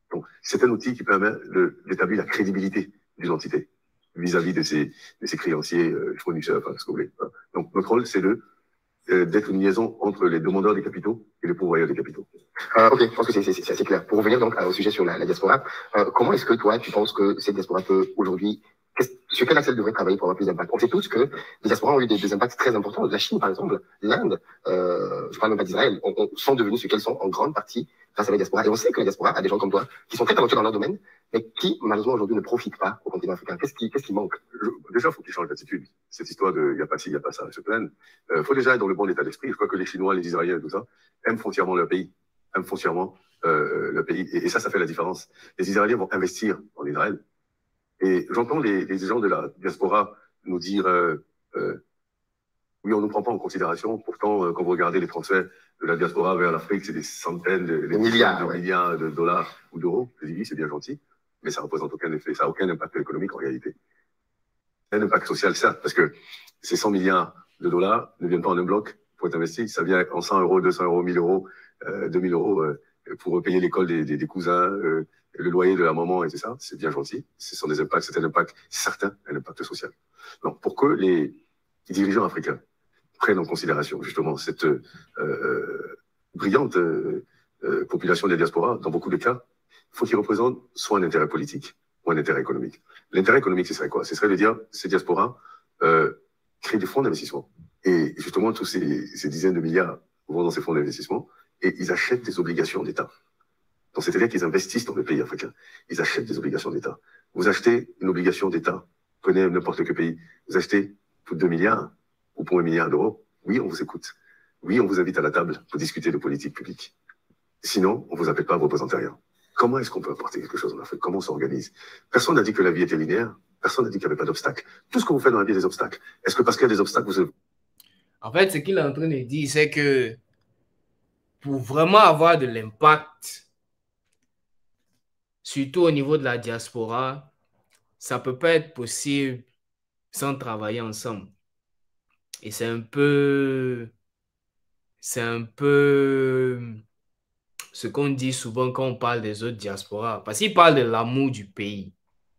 Donc, c'est un outil qui permet d'établir la crédibilité d'une entité vis-à-vis de ses, de ses créanciers, euh, fournisseurs, enfin, ce que vous voulez. Donc, notre rôle, c'est de euh, d'être une liaison entre les demandeurs des capitaux et les pourvoyeurs des capitaux. Euh, ok, je pense que c'est assez clair. Pour revenir donc au sujet sur la, la diaspora, euh, comment est-ce que toi, tu penses que cette diaspora peut aujourd'hui, sur quel axe elle devrait travailler pour avoir plus d'impact? On sait tous que les diasporas ont eu des, des impacts très importants. La Chine, par exemple, l'Inde, euh, je parle même pas d'Israël, on, on, sont devenus ce qu'elles sont en grande partie grâce à la diaspora. Et on sait que la diaspora a des gens comme toi qui sont très talentueux dans leur domaine, mais qui, malheureusement, aujourd'hui ne profitent pas au continent africain. Qu'est-ce qui, qu'est-ce qui manque? Je, Déjà, il faut qu'ils changent d'attitude. Cette histoire de il n'y a pas ci, il n'y a pas ça, se plaignent. Il euh, faut déjà être dans le bon état d'esprit. Je crois que les Chinois, les Israéliens et tout ça aiment foncièrement leur pays, aiment foncièrement euh, le pays. Et, et ça, ça fait la différence. Les Israéliens vont investir en Israël. Et j'entends les, les gens de la diaspora nous dire euh, euh, oui, on ne nous prend pas en considération. Pourtant, euh, quand vous regardez les transferts de la diaspora vers l'Afrique, c'est des centaines de, des milliards, de ouais. milliards de dollars ou d'euros. Je dis oui, c'est bien gentil, mais ça représente aucun effet, ça n'a aucun impact économique en réalité. Un impact social, certes, parce que ces cent milliards de dollars ne viennent pas en un bloc pour être investis. Ça vient en cent euros, deux cents euros, mille euros, euh, deux mille euros euh, pour payer l'école des, des, des cousins, euh, le loyer de la maman et tout ça. C'est bien gentil. Ce sont des impacts, c'est un impact certain, un impact social. Donc, pour que les dirigeants africains prennent en considération justement cette euh, euh, brillante euh, euh, population des diasporas, dans beaucoup de cas, il faut qu'ils représentent soit un intérêt politique ou un intérêt économique. L'intérêt économique, ce serait quoi? Ce serait de dire, ces diasporas euh, créent des fonds d'investissement. Et justement, tous ces, ces dizaines de milliards vont dans ces fonds d'investissement et ils achètent des obligations d'État. Donc, c'est-à-dire qu'ils investissent dans le pays africain. Ils achètent des obligations d'État. Vous achetez une obligation d'État, prenez n'importe quel pays, vous achetez pour deux milliards ou pour un milliard d'euros, oui, on vous écoute. Oui, on vous invite à la table pour discuter de politique publique. Sinon, on vous appelle pas, vous représentez rien. Comment est-ce qu'on peut apporter quelque chose en Afrique? Comment on s'organise? Personne n'a dit que la vie était linéaire. Personne n'a dit qu'il n'y avait pas d'obstacles. Tout ce que vous faites dans la vie est des obstacles. Est-ce que parce qu'il y a des obstacles, vous... En fait, ce qu'il est en train de dire, c'est que pour vraiment avoir de l'impact, surtout au niveau de la diaspora, ça ne peut pas être possible sans travailler ensemble. Et c'est un peu... C'est un peu... ce qu'on dit souvent quand on parle des autres diasporas. Parce qu'ils parlent de l'amour du pays.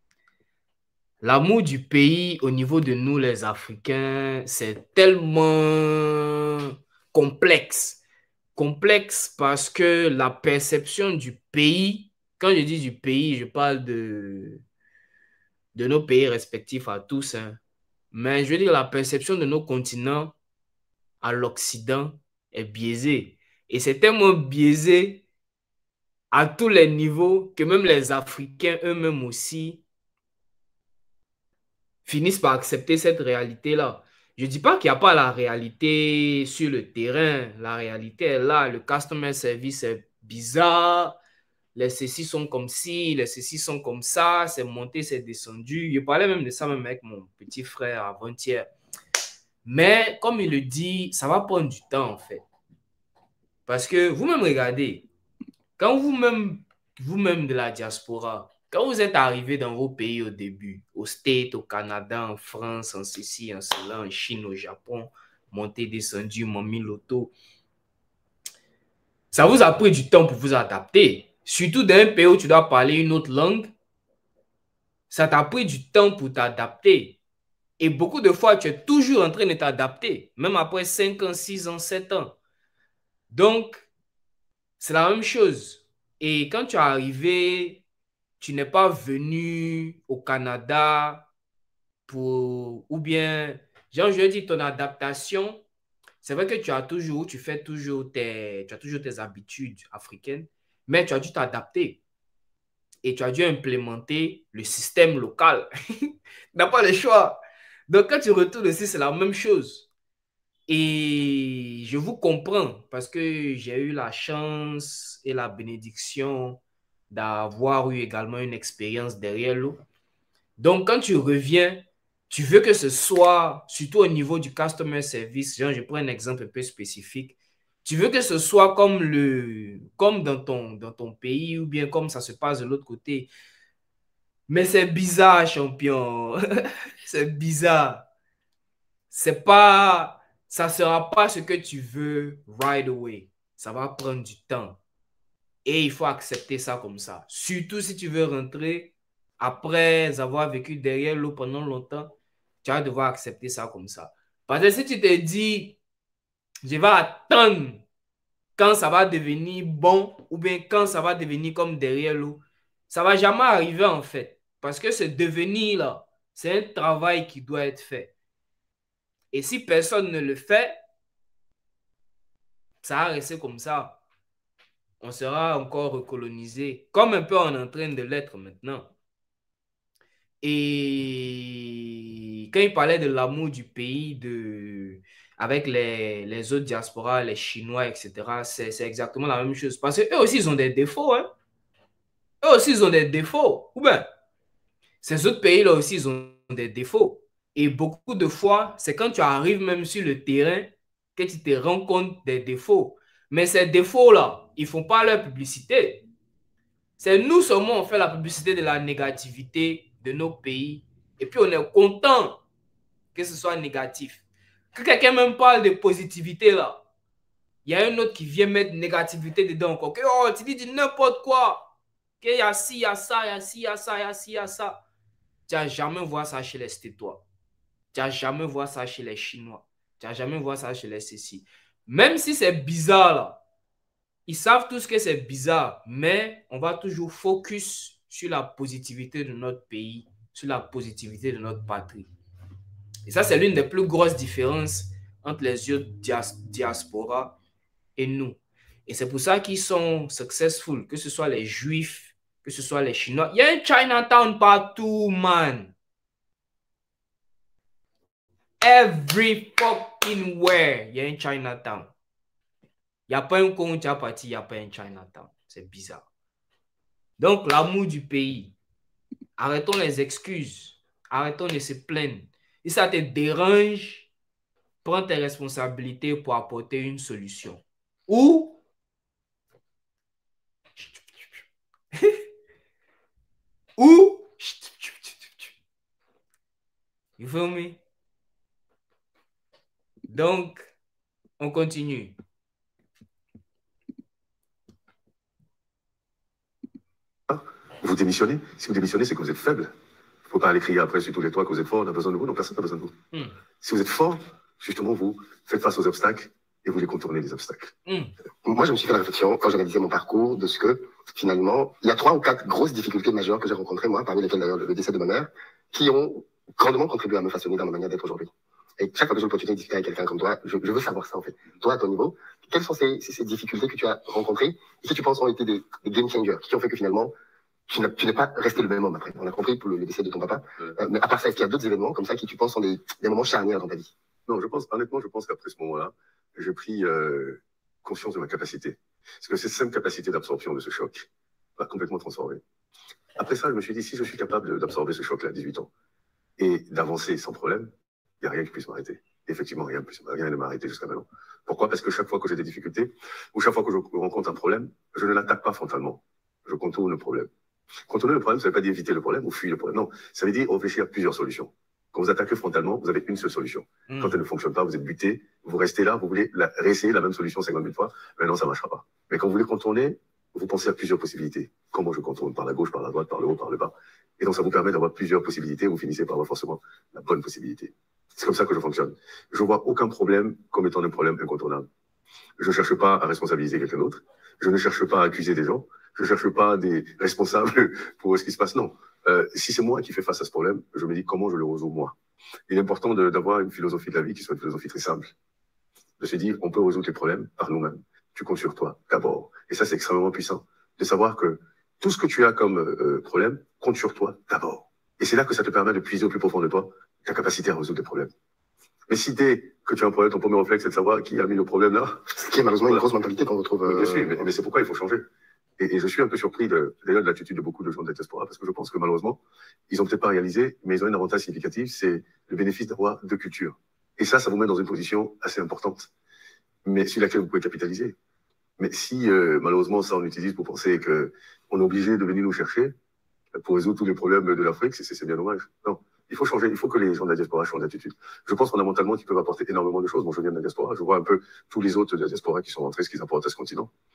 L'amour du pays au niveau de nous, les Africains, c'est tellement complexe. Complexe parce que la perception du pays, quand je dis du pays, je parle de, de nos pays respectifs à tous. Hein. Mais je veux dire, la perception de nos continents à l'Occident est biaisée. Et c'est tellement biaisé à tous les niveaux que même les Africains eux-mêmes aussi finissent par accepter cette réalité-là. Je ne dis pas qu'il n'y a pas la réalité sur le terrain. La réalité est là. Le customer service est bizarre. Les ceci sont comme ci, les ceci sont comme ça. C'est monté, c'est descendu. Je parlais même de ça même avec mon petit frère avant-hier. Mais comme il le dit, ça va prendre du temps en fait. Parce que vous-même regardez, quand vous-même vous-même de la diaspora, quand vous êtes arrivé dans vos pays au début, au States, au Canada, en France, en ceci, en cela, en Chine, au Japon, monté, descendu, m'ont mis l'auto, ça vous a pris du temps pour vous adapter. Surtout dans un pays où tu dois parler une autre langue, ça t'a pris du temps pour t'adapter. Et beaucoup de fois, tu es toujours en train de t'adapter, même après cinq ans, six ans, sept ans. Donc, c'est la même chose. Et quand tu es arrivé, tu n'es pas venu au Canada pour, ou bien, genre, je dis ton adaptation, c'est vrai que tu as toujours, tu fais toujours tes, tu as toujours tes habitudes africaines, mais tu as dû t'adapter et tu as dû implémenter le système local. Tu n'as pas le choix. Donc, quand tu retournes ici, c'est la même chose. Et je vous comprends parce que j'ai eu la chance et la bénédiction d'avoir eu également une expérience derrière l'eau. Donc, quand tu reviens, tu veux que ce soit, surtout au niveau du customer service, genre, je prends un exemple un peu spécifique, tu veux que ce soit comme, le, comme dans, ton, dans ton pays ou bien comme ça se passe de l'autre côté. Mais c'est bizarre, champion. C'est bizarre. C'est pas, ça ne sera pas ce que tu veux right away. Ça va prendre du temps. Et il faut accepter ça comme ça. Surtout si tu veux rentrer après avoir vécu derrière l'eau pendant longtemps, tu vas devoir accepter ça comme ça. Parce que si tu te dis, je vais attendre quand ça va devenir bon ou bien quand ça va devenir comme derrière l'eau, ça ne va jamais arriver en fait. Parce que ce devenir-là, c'est un travail qui doit être fait. Et si personne ne le fait, ça va rester comme ça. On sera encore recolonisé, comme un peu on est en train de l'être maintenant. Et quand il parlait de l'amour du pays, de, avec les, les autres diasporas, les Chinois, et cetera, c'est exactement la même chose. Parce qu'eux aussi, ils ont des défauts. Hein? Eux aussi, ils ont des défauts. Ou bien, ces autres pays-là aussi, ils ont des défauts. Et beaucoup de fois, c'est quand tu arrives même sur le terrain que tu te rends compte des défauts. Mais ces défauts-là, ils ne font pas leur publicité. C'est nous seulement on fait la publicité de la négativité de nos pays. Et puis on est content que ce soit négatif. Que quelqu'un même parle de positivité là, il y a un autre qui vient mettre négativité dedans encore. Que oh, tu dis du n'importe quoi. Qu'il y a ci, il y a ça, il y a ci, il y a ça, il y a ci, il y a ça. Tu n'as jamais vu ça chez les Stétois. Tu n'as jamais vu ça chez les Chinois. Tu n'as jamais vu ça chez les Cécis. Même si c'est bizarre là, ils savent tous que c'est bizarre, mais on va toujours focus sur la positivité de notre pays, sur la positivité de notre patrie. Et ça, c'est l'une des plus grosses différences entre les autres dias diasporas et nous. Et c'est pour ça qu'ils sont successful, que ce soit les Juifs, que ce soit les Chinois. Il y a un Chinatown partout, man. Every fucking where, il y a un Chinatown. Il n'y a pas un compte à partir, il n'y a pas un Chinatown. C'est bizarre. Donc, l'amour du pays. Arrêtons les excuses. Arrêtons de se plaindre. Si ça te dérange, prends tes responsabilités pour apporter une solution. Ou, ou, you feel me? Donc, on continue. Vous démissionnez. Si vous démissionnez, c'est que vous êtes faible. Il ne faut pas aller crier après sur tous les toits que vous êtes fort, on a besoin de vous. Non, personne n'a besoin de vous. Mm. Si vous êtes fort, justement, vous faites face aux obstacles et vous les contournez, les obstacles. Mm. Moi, je me suis fait la réflexion, quand j'ai réalisé mon parcours, de ce que, finalement, il y a trois ou quatre grosses difficultés majeures que j'ai rencontrées, moi, parmi lesquelles, d'ailleurs, le décès de ma mère, qui ont grandement contribué à me façonner dans ma manière d'être aujourd'hui. Et chaque fois que j'ai l'opportunité de discuter avec quelqu'un comme toi, je, je veux savoir ça, en fait. Toi, à ton niveau, quelles sont ces, ces, ces difficultés que tu as rencontrées et qui, tu penses, ont été des, des game changers, qui ont fait que, finalement, tu n'es pas resté le même homme après. On a compris pour le, le décès de ton papa. Euh, mais à part ça, est-ce qu'il y a d'autres événements comme ça qui, tu penses, sont des, des moments charnières dans ta vie? Non, je pense, honnêtement, je pense qu'après ce moment-là, j'ai pris euh, conscience de ma capacité. Parce que cette simple capacité d'absorption de ce choc m'a complètement transformé. Après ça, je me suis dit, si je suis capable d'absorber ce choc-là à dix-huit ans et d'avancer sans problème, il n'y a rien qui puisse m'arrêter. Effectivement, rien, rien ne m'a arrêté jusqu'à maintenant. Pourquoi? Parce que chaque fois que j'ai des difficultés, ou chaque fois que je rencontre un problème, je ne l'attaque pas frontalement. Je contourne le problème. Contourner le problème, ça ne veut pas dire éviter le problème ou fuir le problème. Non, ça veut dire réfléchir à plusieurs solutions. Quand vous attaquez frontalement, vous avez une seule solution. Mmh. Quand elle ne fonctionne pas, vous êtes buté, vous restez là, vous voulez la, réessayer la même solution cinquante mille fois, mais non, ça ne marchera pas. Mais quand vous voulez contourner, vous pensez à plusieurs possibilités. Comment je contourne? Par la gauche, par la droite, par le haut, par le bas. Et donc ça vous permet d'avoir plusieurs possibilités, vous finissez par avoir forcément la bonne possibilité. C'est comme ça que je fonctionne. Je ne vois aucun problème comme étant un problème incontournable. Je ne cherche pas à responsabiliser quelqu'un d'autre. Je ne cherche pas à accuser des gens. Je ne cherche pas des responsables pour ce qui se passe. Non. Euh, si c'est moi qui fais face à ce problème, je me dis comment je le résous moi. Il est important d'avoir une philosophie de la vie qui soit une philosophie très simple. De se dire, on peut résoudre les problèmes par nous-mêmes. Tu comptes sur toi d'abord. Et ça, c'est extrêmement puissant. De savoir que tout ce que tu as comme euh, problème compte sur toi d'abord. Et c'est là que ça te permet de puiser au plus profond de toi ta capacité à résoudre des problèmes. Mais si dès que tu as un problème, ton premier réflexe, c'est de savoir qui a mis le problème là. Ce qui est malheureusement une grosse mentalité qu'on retrouve. Euh... Bien sûr, mais, mais c'est pourquoi il faut changer. Et, et je suis un peu surpris de, d'ailleurs de l'attitude de beaucoup de gens de la diaspora, parce que je pense que malheureusement, ils n'ont peut-être pas réalisé, mais ils ont un avantage significatif, c'est le bénéfice d'avoir deux cultures. Et ça, ça vous met dans une position assez importante, mais sur laquelle vous pouvez capitaliser. Mais si euh, malheureusement ça on utilise pour penser qu'on est obligé de venir nous chercher pour résoudre tous les problèmes de l'Afrique, c'est bien dommage. Non. Il faut changer, il faut que les gens de la diaspora changent d'attitude. Je pense fondamentalement qu'ils peuvent apporter énormément de choses. Moi, je viens de la diaspora, je vois un peu tous les autres de la diaspora qui sont rentrés, ce qu'ils apportent à ce continent.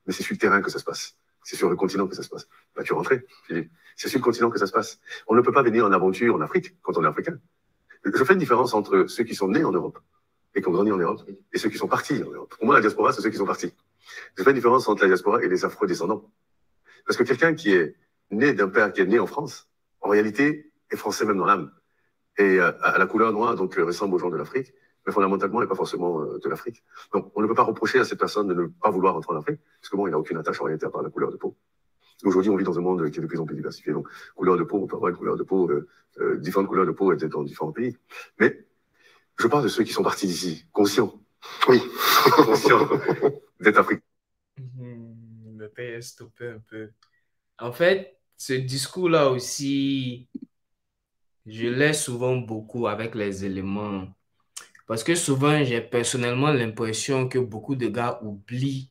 Mais c'est sur le terrain que ça se passe. C'est sur le continent que ça se passe. Bah, tu rentrais, Philippe. C'est sur le continent que ça se passe. On ne peut pas venir en aventure en Afrique quand on est africain. Je fais une différence entre ceux qui sont nés en Europe et qui ont grandi en Europe et ceux qui sont partis en Europe. Pour moi, la diaspora, c'est ceux qui sont partis. Je fais une différence entre la diaspora et les afro-descendants. Parce que quelqu'un qui est né d'un père qui est né en France, en réalité, est français même dans l'âme. Et euh, à la couleur noire, donc, euh, ressemble aux gens de l'Afrique, mais fondamentalement, n'est pas forcément euh, de l'Afrique. Donc, on ne peut pas reprocher à cette personne de ne pas vouloir rentrer en Afrique, parce que bon, il n'a aucune attache en réalité à part la couleur de peau. Aujourd'hui, on vit dans un monde qui est de plus en plus diversifié. Donc, couleur de peau, on peut avoir une couleur de peau, euh, euh, différentes couleurs de peau étaient dans différents pays. Mais je parle de ceux qui sont partis d'ici, conscients. Oui, conscients d'être africains. Mmh, le pays est stoppé un peu. En fait, ce discours-là aussi, je l'ai souvent beaucoup avec les éléments. Parce que souvent, j'ai personnellement l'impression que beaucoup de gars oublient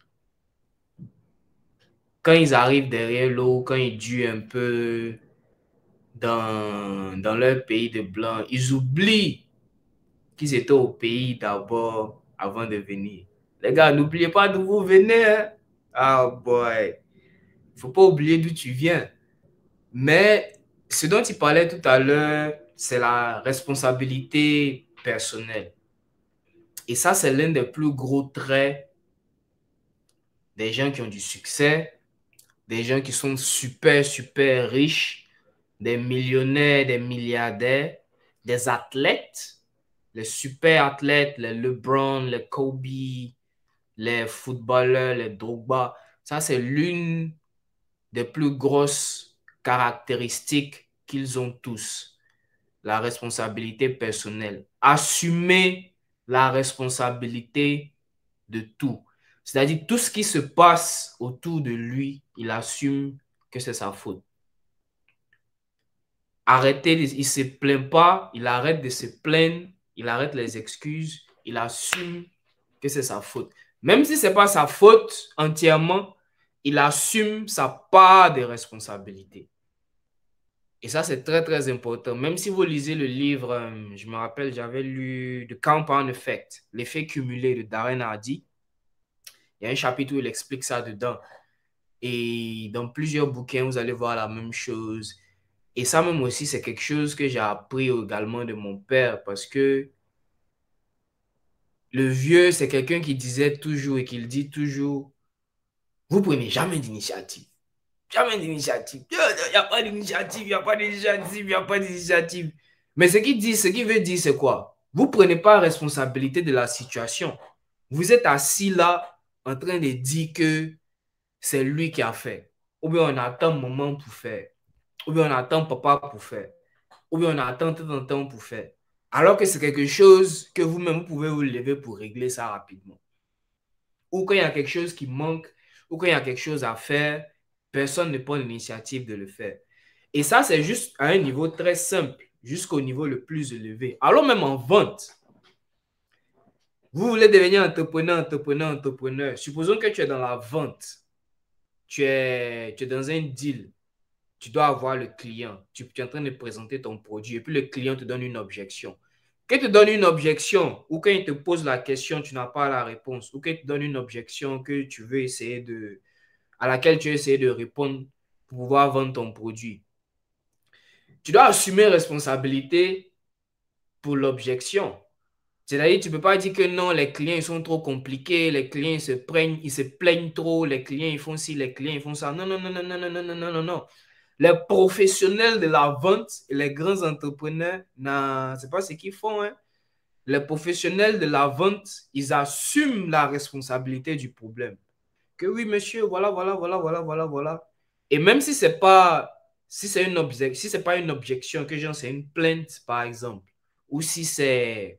quand ils arrivent derrière l'eau, quand ils durent un peu dans, dans leur pays de blanc, ils oublient qu'ils étaient au pays d'abord avant de venir. Les gars, n'oubliez pas d'où vous venez. Hein? Ah boy, il ne faut pas oublier d'où tu viens. Mais ce dont il parlait tout à l'heure, c'est la responsabilité personnelle. Et ça, c'est l'un des plus gros traits des gens qui ont du succès, des gens qui sont super, super riches, des millionnaires, des milliardaires, des athlètes, les super athlètes, les LeBron, les Kobe, les footballeurs, les Drogba. Ça, c'est l'une des plus grosses caractéristiques qu'ils ont tous. La responsabilité personnelle. Assumer la responsabilité de tout. C'est-à-dire tout ce qui se passe autour de lui, il assume que c'est sa faute. Arrêtez, il ne se plaint pas, il arrête de se plaindre, il arrête les excuses, il assume que c'est sa faute. Même si ce n'est pas sa faute entièrement, il assume sa part de responsabilité. Et ça, c'est très, très important. Même si vous lisez le livre, euh, je me rappelle, j'avais lu The Compound Effect, l'effet cumulé de Darren Hardy. Il y a un chapitre où il explique ça dedans. Et dans plusieurs bouquins, vous allez voir la même chose. Et ça même aussi, c'est quelque chose que j'ai appris également de mon père parce que le vieux, c'est quelqu'un qui disait toujours et qui le dit toujours, vous prenez jamais d'initiative. Jamais d'initiative. Il n'y a pas d'initiative, il n'y a pas d'initiative, il n'y a pas d'initiative. Mais ce qu'il dit, ce qu'il veut dire, c'est quoi? Vous ne prenez pas la responsabilité de la situation. Vous êtes assis là en train de dire que c'est lui qui a fait. Ou bien on attend un moment pour faire. Ou bien on attend papa pour faire. Ou bien on attend tout un temps pour faire. Alors que c'est quelque chose que vous-même, vous pouvez vous lever pour régler ça rapidement. Ou quand il y a quelque chose qui manque, ou quand il y a quelque chose à faire, personne ne prend l'initiative de le faire. Et ça, c'est juste à un niveau très simple, jusqu'au niveau le plus élevé. Alors même en vente, vous voulez devenir entrepreneur, entrepreneur, entrepreneur. Supposons que tu es dans la vente. Tu es, tu es dans un deal. Tu dois avoir le client. Tu, tu es en train de présenter ton produit et puis le client te donne une objection. Quand il te donne une objection ou quand il te pose la question, tu n'as pas la réponse ou quand il te donne une objection que tu veux essayer de, à laquelle tu veux essayer de répondre pour pouvoir vendre ton produit. Tu dois assumer responsabilité pour l'objection. C'est-à-dire, tu ne peux pas dire que non, les clients ils sont trop compliqués, les clients ils se, plaignent, ils se plaignent trop, les clients ils font ci, les clients ils font ça. Non, non, non, non, non, non, non, non, non, non, non. Les professionnels de la vente et les grands entrepreneurs, ce n'est pas ce qu'ils font. Hein. Les professionnels de la vente, ils assument la responsabilité du problème. Que oui, monsieur, voilà, voilà, voilà, voilà, voilà, voilà. Et même si ce n'est pas, si c'est une objection, si c'est pas une objection, que genre c'est une plainte, par exemple, ou si c'est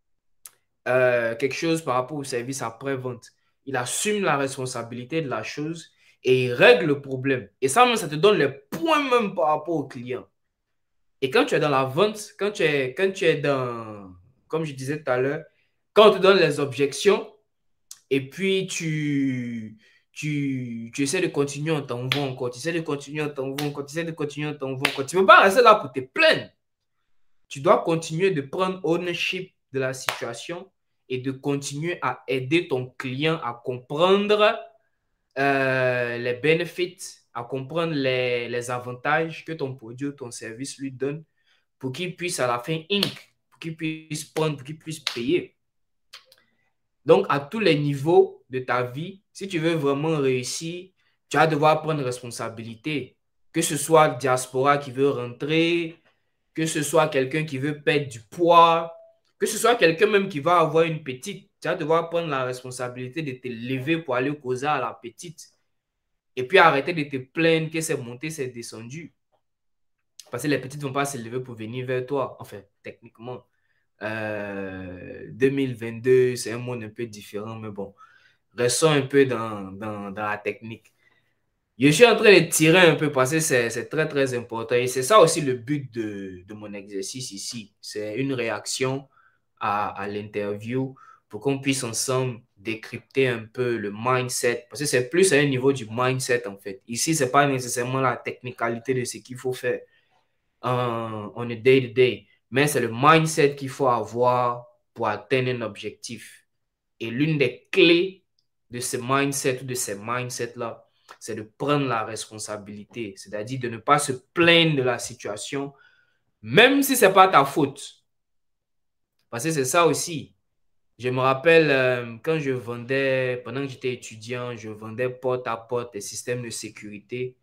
euh, quelque chose par rapport au service après-vente, il assume la responsabilité de la chose et il règle le problème. Et ça, même, ça te donne les points même par rapport au client. Et quand tu es dans la vente, quand tu es, quand tu es dans, comme je disais tout à l'heure, quand on te donne les objections et puis tu, tu, tu essaies de continuer en t'envoyant encore, tu essaies de continuer en t'envoyant encore, tu essaies de continuer en t'envoyant encore. Tu ne peux pas rester là pour te plaindre. Tu dois continuer de prendre ownership de la situation et de continuer à aider ton client à comprendre euh, les benefits, à comprendre les, les avantages que ton produit ou ton service lui donne pour qu'il puisse à la fin Inc, pour qu'il puisse prendre, pour qu'il puisse payer. Donc, à tous les niveaux de ta vie, si tu veux vraiment réussir, tu vas devoir prendre responsabilité. Que ce soit diaspora qui veut rentrer, que ce soit quelqu'un qui veut perdre du poids, que ce soit quelqu'un même qui va avoir une petite, tu vas devoir prendre la responsabilité de te lever pour aller causer à la petite. Et puis arrêter de te plaindre que c'est monté, c'est descendu. Parce que les petites ne vont pas se lever pour venir vers toi. Enfin, techniquement. Euh, deux mille vingt-deux, c'est un monde un peu différent, mais bon. Restons un peu dans, dans, dans la technique. Je suis en train de tirer un peu parce que c'est très, très important. Et c'est ça aussi le but de, de mon exercice ici. C'est une réaction à, à l'interview pour qu'on puisse ensemble décrypter un peu le mindset. Parce que c'est plus à un niveau du mindset, en fait. Ici, ce n'est pas nécessairement la technicalité de ce qu'il faut faire en, en a day-to-day, mais c'est le mindset qu'il faut avoir pour atteindre un objectif. Et l'une des clés de ce mindset ou de ces mindsets-là, c'est de prendre la responsabilité, c'est-à-dire de ne pas se plaindre de la situation, même si ce n'est pas ta faute. Parce que c'est ça aussi. Je me rappelle euh, quand je vendais, pendant que j'étais étudiant, je vendais porte à porte des systèmes de sécurité.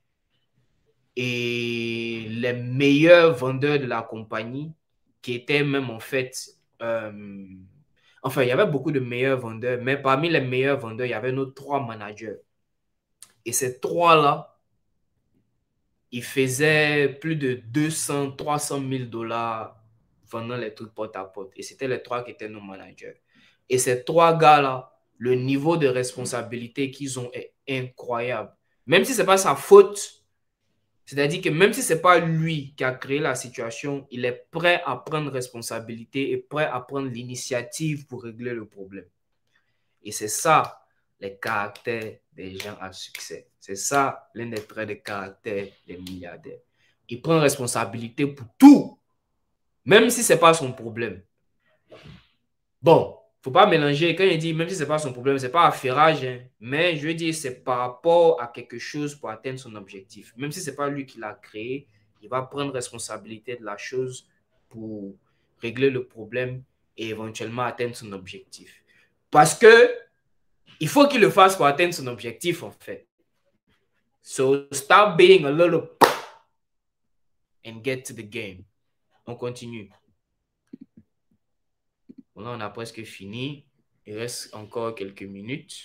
Et les meilleurs vendeurs de la compagnie, qui étaient même en fait... Euh, enfin, il y avait beaucoup de meilleurs vendeurs, mais parmi les meilleurs vendeurs, il y avait nos trois managers. Et ces trois-là, ils faisaient plus de deux cents, trois cent mille dollars vendant les trucs porte à porte. Et c'était les trois qui étaient nos managers. Et ces trois gars-là, le niveau de responsabilité qu'ils ont est incroyable. Même si ce n'est pas sa faute, c'est-à-dire que même si ce n'est pas lui qui a créé la situation, il est prêt à prendre responsabilité et prêt à prendre l'initiative pour régler le problème. Et c'est ça, les caractères des gens à succès. C'est ça, l'un des traits de caractère des milliardaires. Il prend responsabilité pour tout, même si ce n'est pas son problème. Bon, il ne faut pas mélanger. Quand il dit même si ce n'est pas son problème, ce n'est pas affairage, hein, mais je veux dire, c'est par rapport à quelque chose pour atteindre son objectif. Même si ce n'est pas lui qui l'a créé, il va prendre responsabilité de la chose pour régler le problème et éventuellement atteindre son objectif. Parce que il faut qu'il le fasse pour atteindre son objectif, en fait. So, stop being a little and get to the game. On continue. Bon, là, on a presque fini. Il reste encore quelques minutes.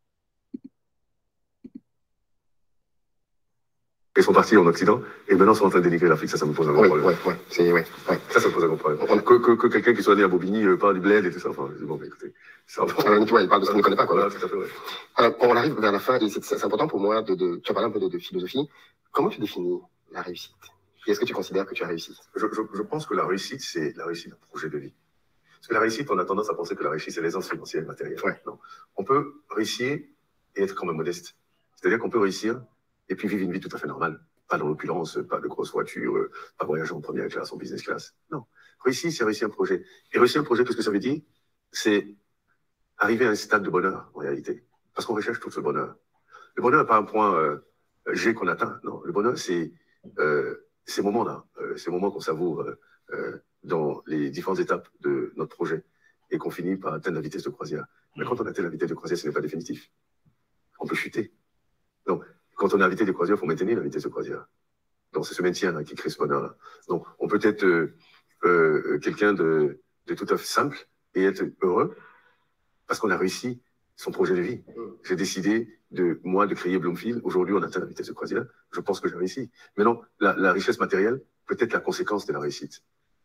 Ils sont partis en Occident et maintenant ils sont en train de dénigrer l'Afrique. Ça, ça me pose un gros Oui, problème. oui, oui. C'est, oui, oui. Ça, ça me pose un gros problème. On, que que, que quelqu'un qui soit né à Bobigny euh, parle du bled et tout ça, enfin, bon, mais écoutez. Ça, Alors, tu vois, il parle de ce qu'on ne connaît pas, quoi. Voilà, tout à fait, ouais. Alors, on arrive vers la fin et c'est c'est important pour moi de, de... Tu as parlé un peu de, de philosophie. Comment tu définis la réussite? Et est-ce que tu considères que tu as réussi? je, je, je pense que la réussite, c'est la réussite d'un projet de vie. Parce que la réussite, on a tendance à penser que la réussite, c'est l'aisance financière et matérielle. Ouais. Non. On peut réussir et être quand même modeste. C'est-à-dire qu'on peut réussir et puis vivre une vie tout à fait normale. Pas dans l'opulence, pas de grosses voitures, pas voyager en première classe, en business class. Non. Réussir, c'est réussir un projet. Et réussir un projet, qu'est-ce que ça veut dire? C'est arriver à un stade de bonheur, en réalité. Parce qu'on recherche tout ce bonheur. Le bonheur n'est pas un point euh, G qu'on atteint. Non. Le bonheur, c'est euh, ces moments-là, euh, ces moments qu'on savoure euh, euh, dans les différentes étapes de notre projet et qu'on finit par atteindre la vitesse de croisière. Mais quand on atteint la vitesse de croisière, ce n'est pas définitif. On peut chuter. Donc, quand on est à la vitesse de croisière, il faut maintenir la vitesse de croisière. Donc, c'est ce maintien-là qui crée ce bonheur-là. Donc, on peut être euh, euh, quelqu'un de, de tout à fait simple et être heureux parce qu'on a réussi son projet de vie. J'ai décidé, de moi, de créer Bloomfield. Aujourd'hui, on atteint la vitesse de croisière. Je pense que j'ai réussi. Mais non, la, la richesse matérielle peut être la conséquence de la réussite.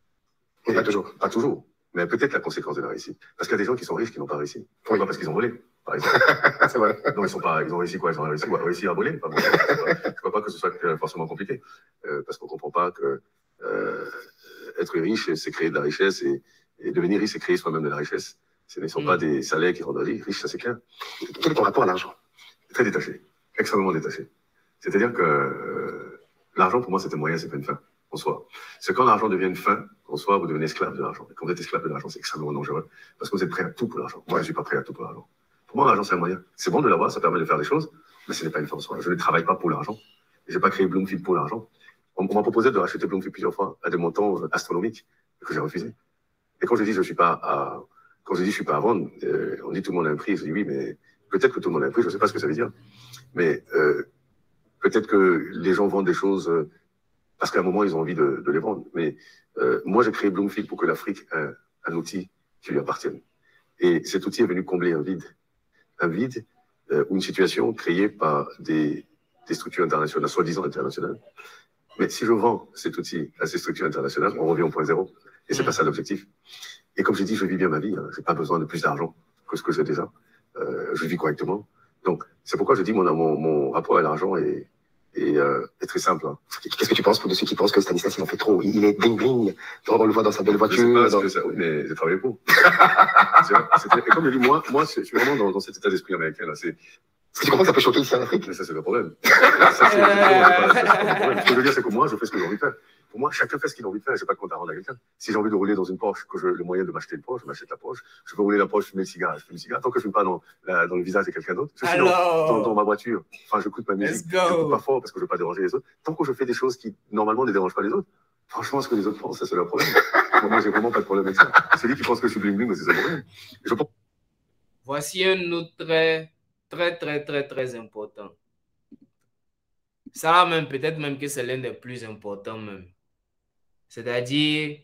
Et pas toujours. Pas toujours. Mais peut-être la conséquence de la réussite. Parce qu'il y a des gens qui sont riches qui n'ont pas réussi. Pourquoi? Oui. Parce qu'ils ont volé, par exemple. C'est vrai. Non, ils sont pas, ils ont réussi quoi? Ils ont réussi, quoi, réussi à voler. Pas bon. Je ne crois pas que ce soit forcément compliqué. Euh, parce qu'on ne comprend pas que euh, être riche, c'est créer de la richesse et, et devenir riche, c'est créer soi-même de la richesse. Ce ne sont mmh. pas des salaires qui rendent riche, ça c'est clair. Quel est ton rapport à l'argent? Très détaché. Extrêmement détaché. C'est-à-dire que euh, l'argent, pour moi, c'est un moyen, c'est pas une fin. En soi. C'est quand l'argent devient une fin, en soi, vous devenez esclave de l'argent. Et quand vous êtes esclave de l'argent, c'est extrêmement dangereux. Parce que vous êtes prêt à tout pour l'argent. Moi, je ne suis pas prêt à tout pour l'argent. Pour moi, l'argent, c'est un moyen. C'est bon de l'avoir, ça permet de faire des choses. Mais ce n'est pas une fin en soi. Je ne travaille pas pour l'argent. Je n'ai pas créé Bloomfield pour l'argent. On, on m'a proposé de racheter Bloomfield plusieurs fois à des montants astronomiques que j'ai refusé. Et quand je dis je suis pas à, quand je dis je suis pas à vendre, euh, on dit tout le monde a un prix. Je dis oui, mais peut-être que tout le monde a un prix. Je ne sais pas ce que ça veut dire. Mais euh, peut-être que les gens vendent des choses euh, parce qu'à un moment ils ont envie de, de les vendre. Mais euh, moi j'ai créé Bloomfield pour que l'Afrique ait un, un outil qui lui appartienne. Et cet outil est venu combler un vide, un vide euh, ou une situation créée par des, des structures internationales, soi-disant internationales. Mais si je vends cet outil à ces structures internationales, on revient au point zéro. Et c'est pas ça l'objectif. Et comme j'ai dit, je vis bien ma vie. Hein. J'ai pas besoin de plus d'argent que ce que j'ai déjà. Euh, je vis correctement. Donc, c'est pourquoi je dis mon, mon, mon rapport à l'argent est, est, euh, est très simple. Hein. Qu'est-ce que tu penses pour de ceux qui pensent que Stanislas, il en fait trop? Il est bling-bling. On le voit dans sa belle voiture. Je sais pas dans... ce que ça... Oui, mais j'ai travaillé pour. Et comme je dis, moi, moi je suis vraiment dans, dans cet état d'esprit américain. Là. C'est... Est-ce que tu comprends que ça peut choquer ici en Afrique? Mais ça, c'est le problème. Ça, c'est le problème. Ce que je veux dire, c'est que moi, je fais ce que j'ai envie de faire. Pour moi, chacun fait ce qu'il a envie de faire. Je n'ai pas de compte à rendre à quelqu'un. Si j'ai envie de rouler dans une Porsche, que j'ai le moyen de m'acheter une Porsche, je m'achète la Porsche. Je peux rouler la Porsche, fumer le cigare, je fume le cigare. Tant que je ne fume pas dans, la, dans le visage de quelqu'un d'autre. Je suis dans, dans, dans ma voiture. Enfin, je écoute ma musique. Je ne pas fort parce que je ne veux pas déranger les autres. Tant que je fais des choses qui, normalement, ne dérangent pas les autres, franchement, ce que les autres pensent, ça, c'est leur problème. Moi, j'ai vraiment pas de problème avec ça. Celui qui pense que je suis bling-bling, mais c'est son problème. Je... Voici un autre trait très, très, très, très important. Ça, même, peut-être même que c'est l'un des plus importants, même. C'est-à-dire,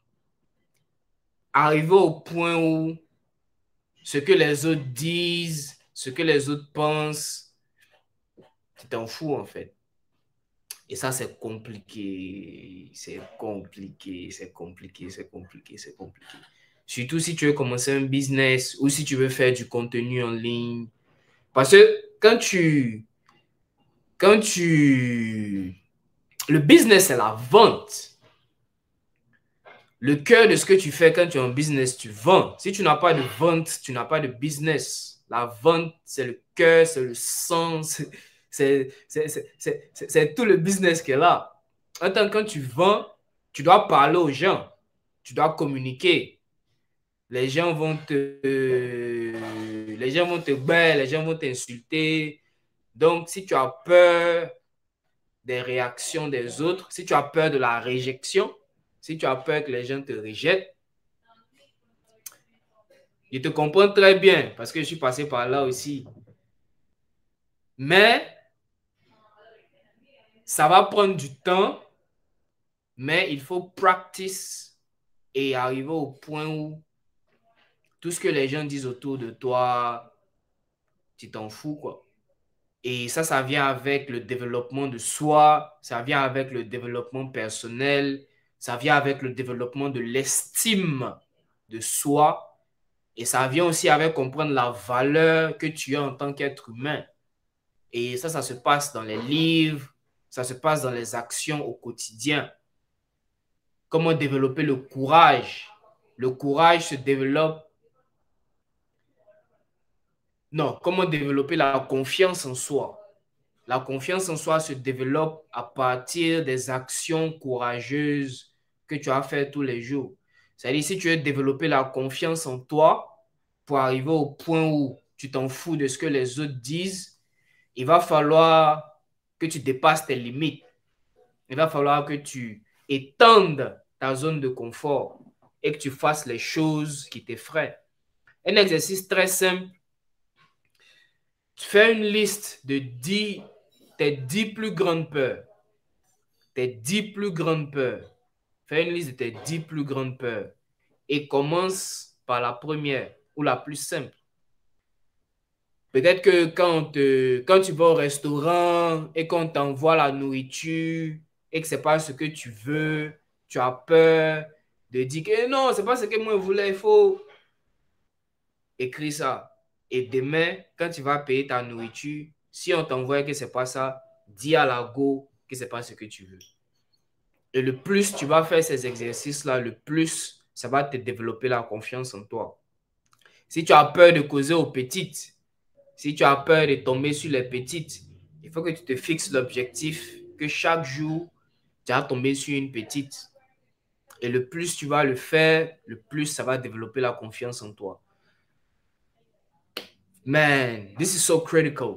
arriver au point où ce que les autres disent, ce que les autres pensent, tu t'en fous, en fait. Et ça, c'est compliqué. C'est compliqué, c'est compliqué, c'est compliqué, c'est compliqué. Surtout si tu veux commencer un business ou si tu veux faire du contenu en ligne. Parce que quand tu... Quand tu... Le business, c'est la vente. Le cœur de ce que tu fais quand tu es en business, tu vends. Si tu n'as pas de vente, tu n'as pas de business. La vente, c'est le cœur, c'est le sang, c'est tout le business qui est là. Attends, quand tu vends, tu dois parler aux gens. Tu dois communiquer. Les gens vont te... Les gens vont te battre, les gens vont t'insulter. Donc, si tu as peur des réactions des autres, si tu as peur de la réjection, si tu as peur que les gens te rejettent, je te comprends très bien parce que je suis passé par là aussi. Mais ça va prendre du temps, mais il faut practice et arriver au point où tout ce que les gens disent autour de toi, tu t'en fous, quoi. Et ça, ça vient avec le développement de soi, ça vient avec le développement personnel, ça vient avec le développement de l'estime de soi. Et ça vient aussi avec comprendre la valeur que tu as en tant qu'être humain. Et ça, ça se passe dans les livres, ça se passe dans les actions au quotidien. Comment développer le courage? Le courage se développe... Non, comment développer la confiance en soi? La confiance en soi se développe à partir des actions courageuses que tu as faites tous les jours. C'est-à-dire, si tu veux développer la confiance en toi pour arriver au point où tu t'en fous de ce que les autres disent, il va falloir que tu dépasses tes limites. Il va falloir que tu étendes ta zone de confort et que tu fasses les choses qui t'effraient. Un exercice très simple. Tu fais une liste de dix, tes dix plus grandes peurs. Tes dix plus grandes peurs. Fais une liste de tes dix plus grandes peurs. Et commence par la première ou la plus simple. Peut-être que quand, te, quand tu vas au restaurant et qu'on t'envoie la nourriture et que ce n'est pas ce que tu veux, tu as peur de dire que non, ce n'est pas ce que moi je voulais, il faut écrire ça. Et demain, quand tu vas payer ta nourriture, si on t'envoie que ce n'est pas ça, dis à la go que ce n'est pas ce que tu veux. Et le plus tu vas faire ces exercices-là, le plus ça va te développer la confiance en toi. Si tu as peur de causer aux petites, si tu as peur de tomber sur les petites, il faut que tu te fixes l'objectif que chaque jour, tu vas tomber sur une petite. Et le plus tu vas le faire, le plus ça va développer la confiance en toi. Man, this is so critical.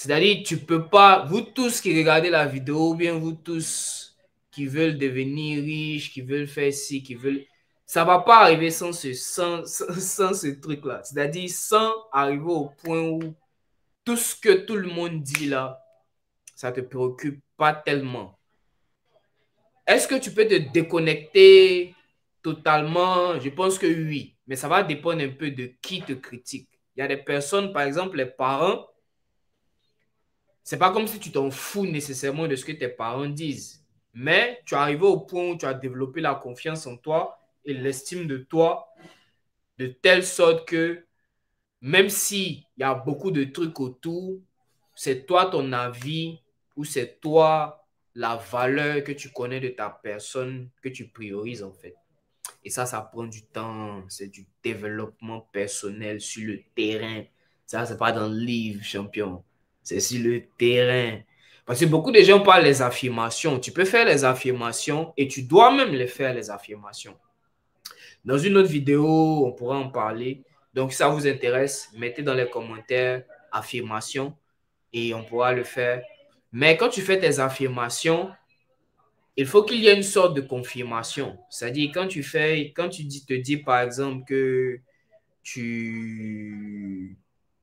C'est-à-dire, tu peux pas, vous tous qui regardez la vidéo, ou bien vous tous qui veulent devenir riches, qui veulent faire ci, qui veulent... Ça ne va pas arriver sans ce, sans, sans, sans ce truc-là. C'est-à-dire, sans arriver au point où tout ce que tout le monde dit là, ça ne te préoccupe pas tellement. Est-ce que tu peux te déconnecter totalement? Je pense que oui. Mais ça va dépendre un peu de qui te critique. Il y a des personnes, par exemple, les parents, c'est pas comme si tu t'en fous nécessairement de ce que tes parents disent. Mais tu es arrivé au point où tu as développé la confiance en toi et l'estime de toi de telle sorte que même s'il y a beaucoup de trucs autour, c'est toi ton avis ou c'est toi la valeur que tu connais de ta personne que tu priorises en fait. Et ça, ça prend du temps. C'est du développement personnel sur le terrain. Ça, c'est pas dans le livre, champion. C'est sur le terrain. Parce que beaucoup de gens parlent des affirmations. Tu peux faire les affirmations et tu dois même les faire, les affirmations. Dans une autre vidéo, on pourra en parler. Donc, si ça vous intéresse, mettez dans les commentaires affirmations et on pourra le faire. Mais quand tu fais tes affirmations, il faut qu'il y ait une sorte de confirmation. C'est-à-dire, quand tu fais, quand tu dis, te dis par exemple que tu,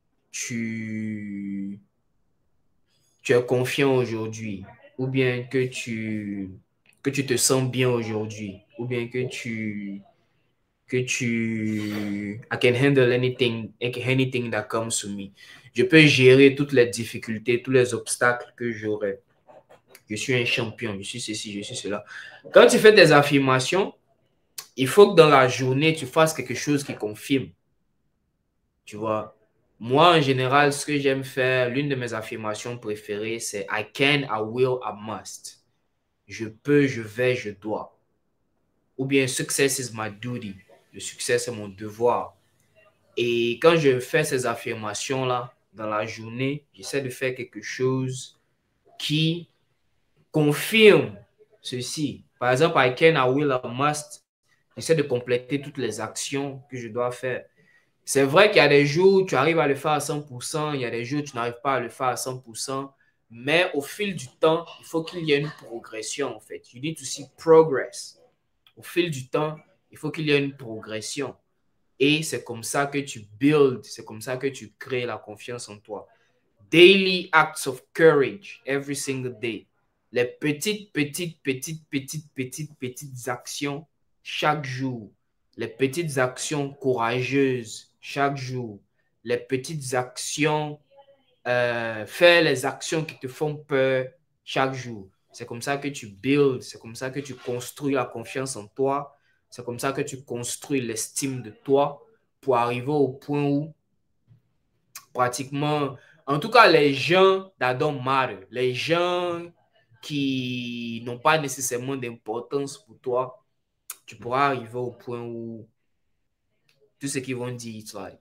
tu, tu es confiant aujourd'hui, ou bien que tu, que tu te sens bien aujourd'hui, ou bien que tu, que tu, I can handle anything, anything that comes to me. Je peux gérer toutes les difficultés, tous les obstacles que j'aurai. Je suis un champion, je suis ceci, je suis cela. Quand tu fais des affirmations, il faut que dans la journée, tu fasses quelque chose qui confirme. Tu vois, moi, en général, ce que j'aime faire, l'une de mes affirmations préférées, c'est I can, I will, I must. Je peux, je vais, je dois. Ou bien success is my duty. Le succès, c'est mon devoir. Et quand je fais ces affirmations-là, dans la journée, j'essaie de faire quelque chose qui confirme ceci. Par exemple, I can, I will, I must. J'essaie de compléter toutes les actions que je dois faire. C'est vrai qu'il y a des jours où tu arrives à le faire à cent pour cent, il y a des jours où tu n'arrives pas à le faire à cent pour cent, mais au fil du temps, il faut qu'il y ait une progression en fait. You need to see progress. Au fil du temps, il faut qu'il y ait une progression. Et c'est comme ça que tu build, c'est comme ça que tu crées la confiance en toi. Daily acts of courage, every single day. Les petites, petites, petites, petites, petites, petites actions chaque jour. Les petites actions courageuses chaque jour. Les petites actions, euh, faire les actions qui te font peur chaque jour. C'est comme ça que tu builds, c'est comme ça que tu construis la confiance en toi. C'est comme ça que tu construis l'estime de toi pour arriver au point où pratiquement, en tout cas, les gens that don't matter, les gens qui n'ont pas nécessairement d'importance pour toi, tu pourras arriver au point où tout ce qu'ils vont dire, it's like,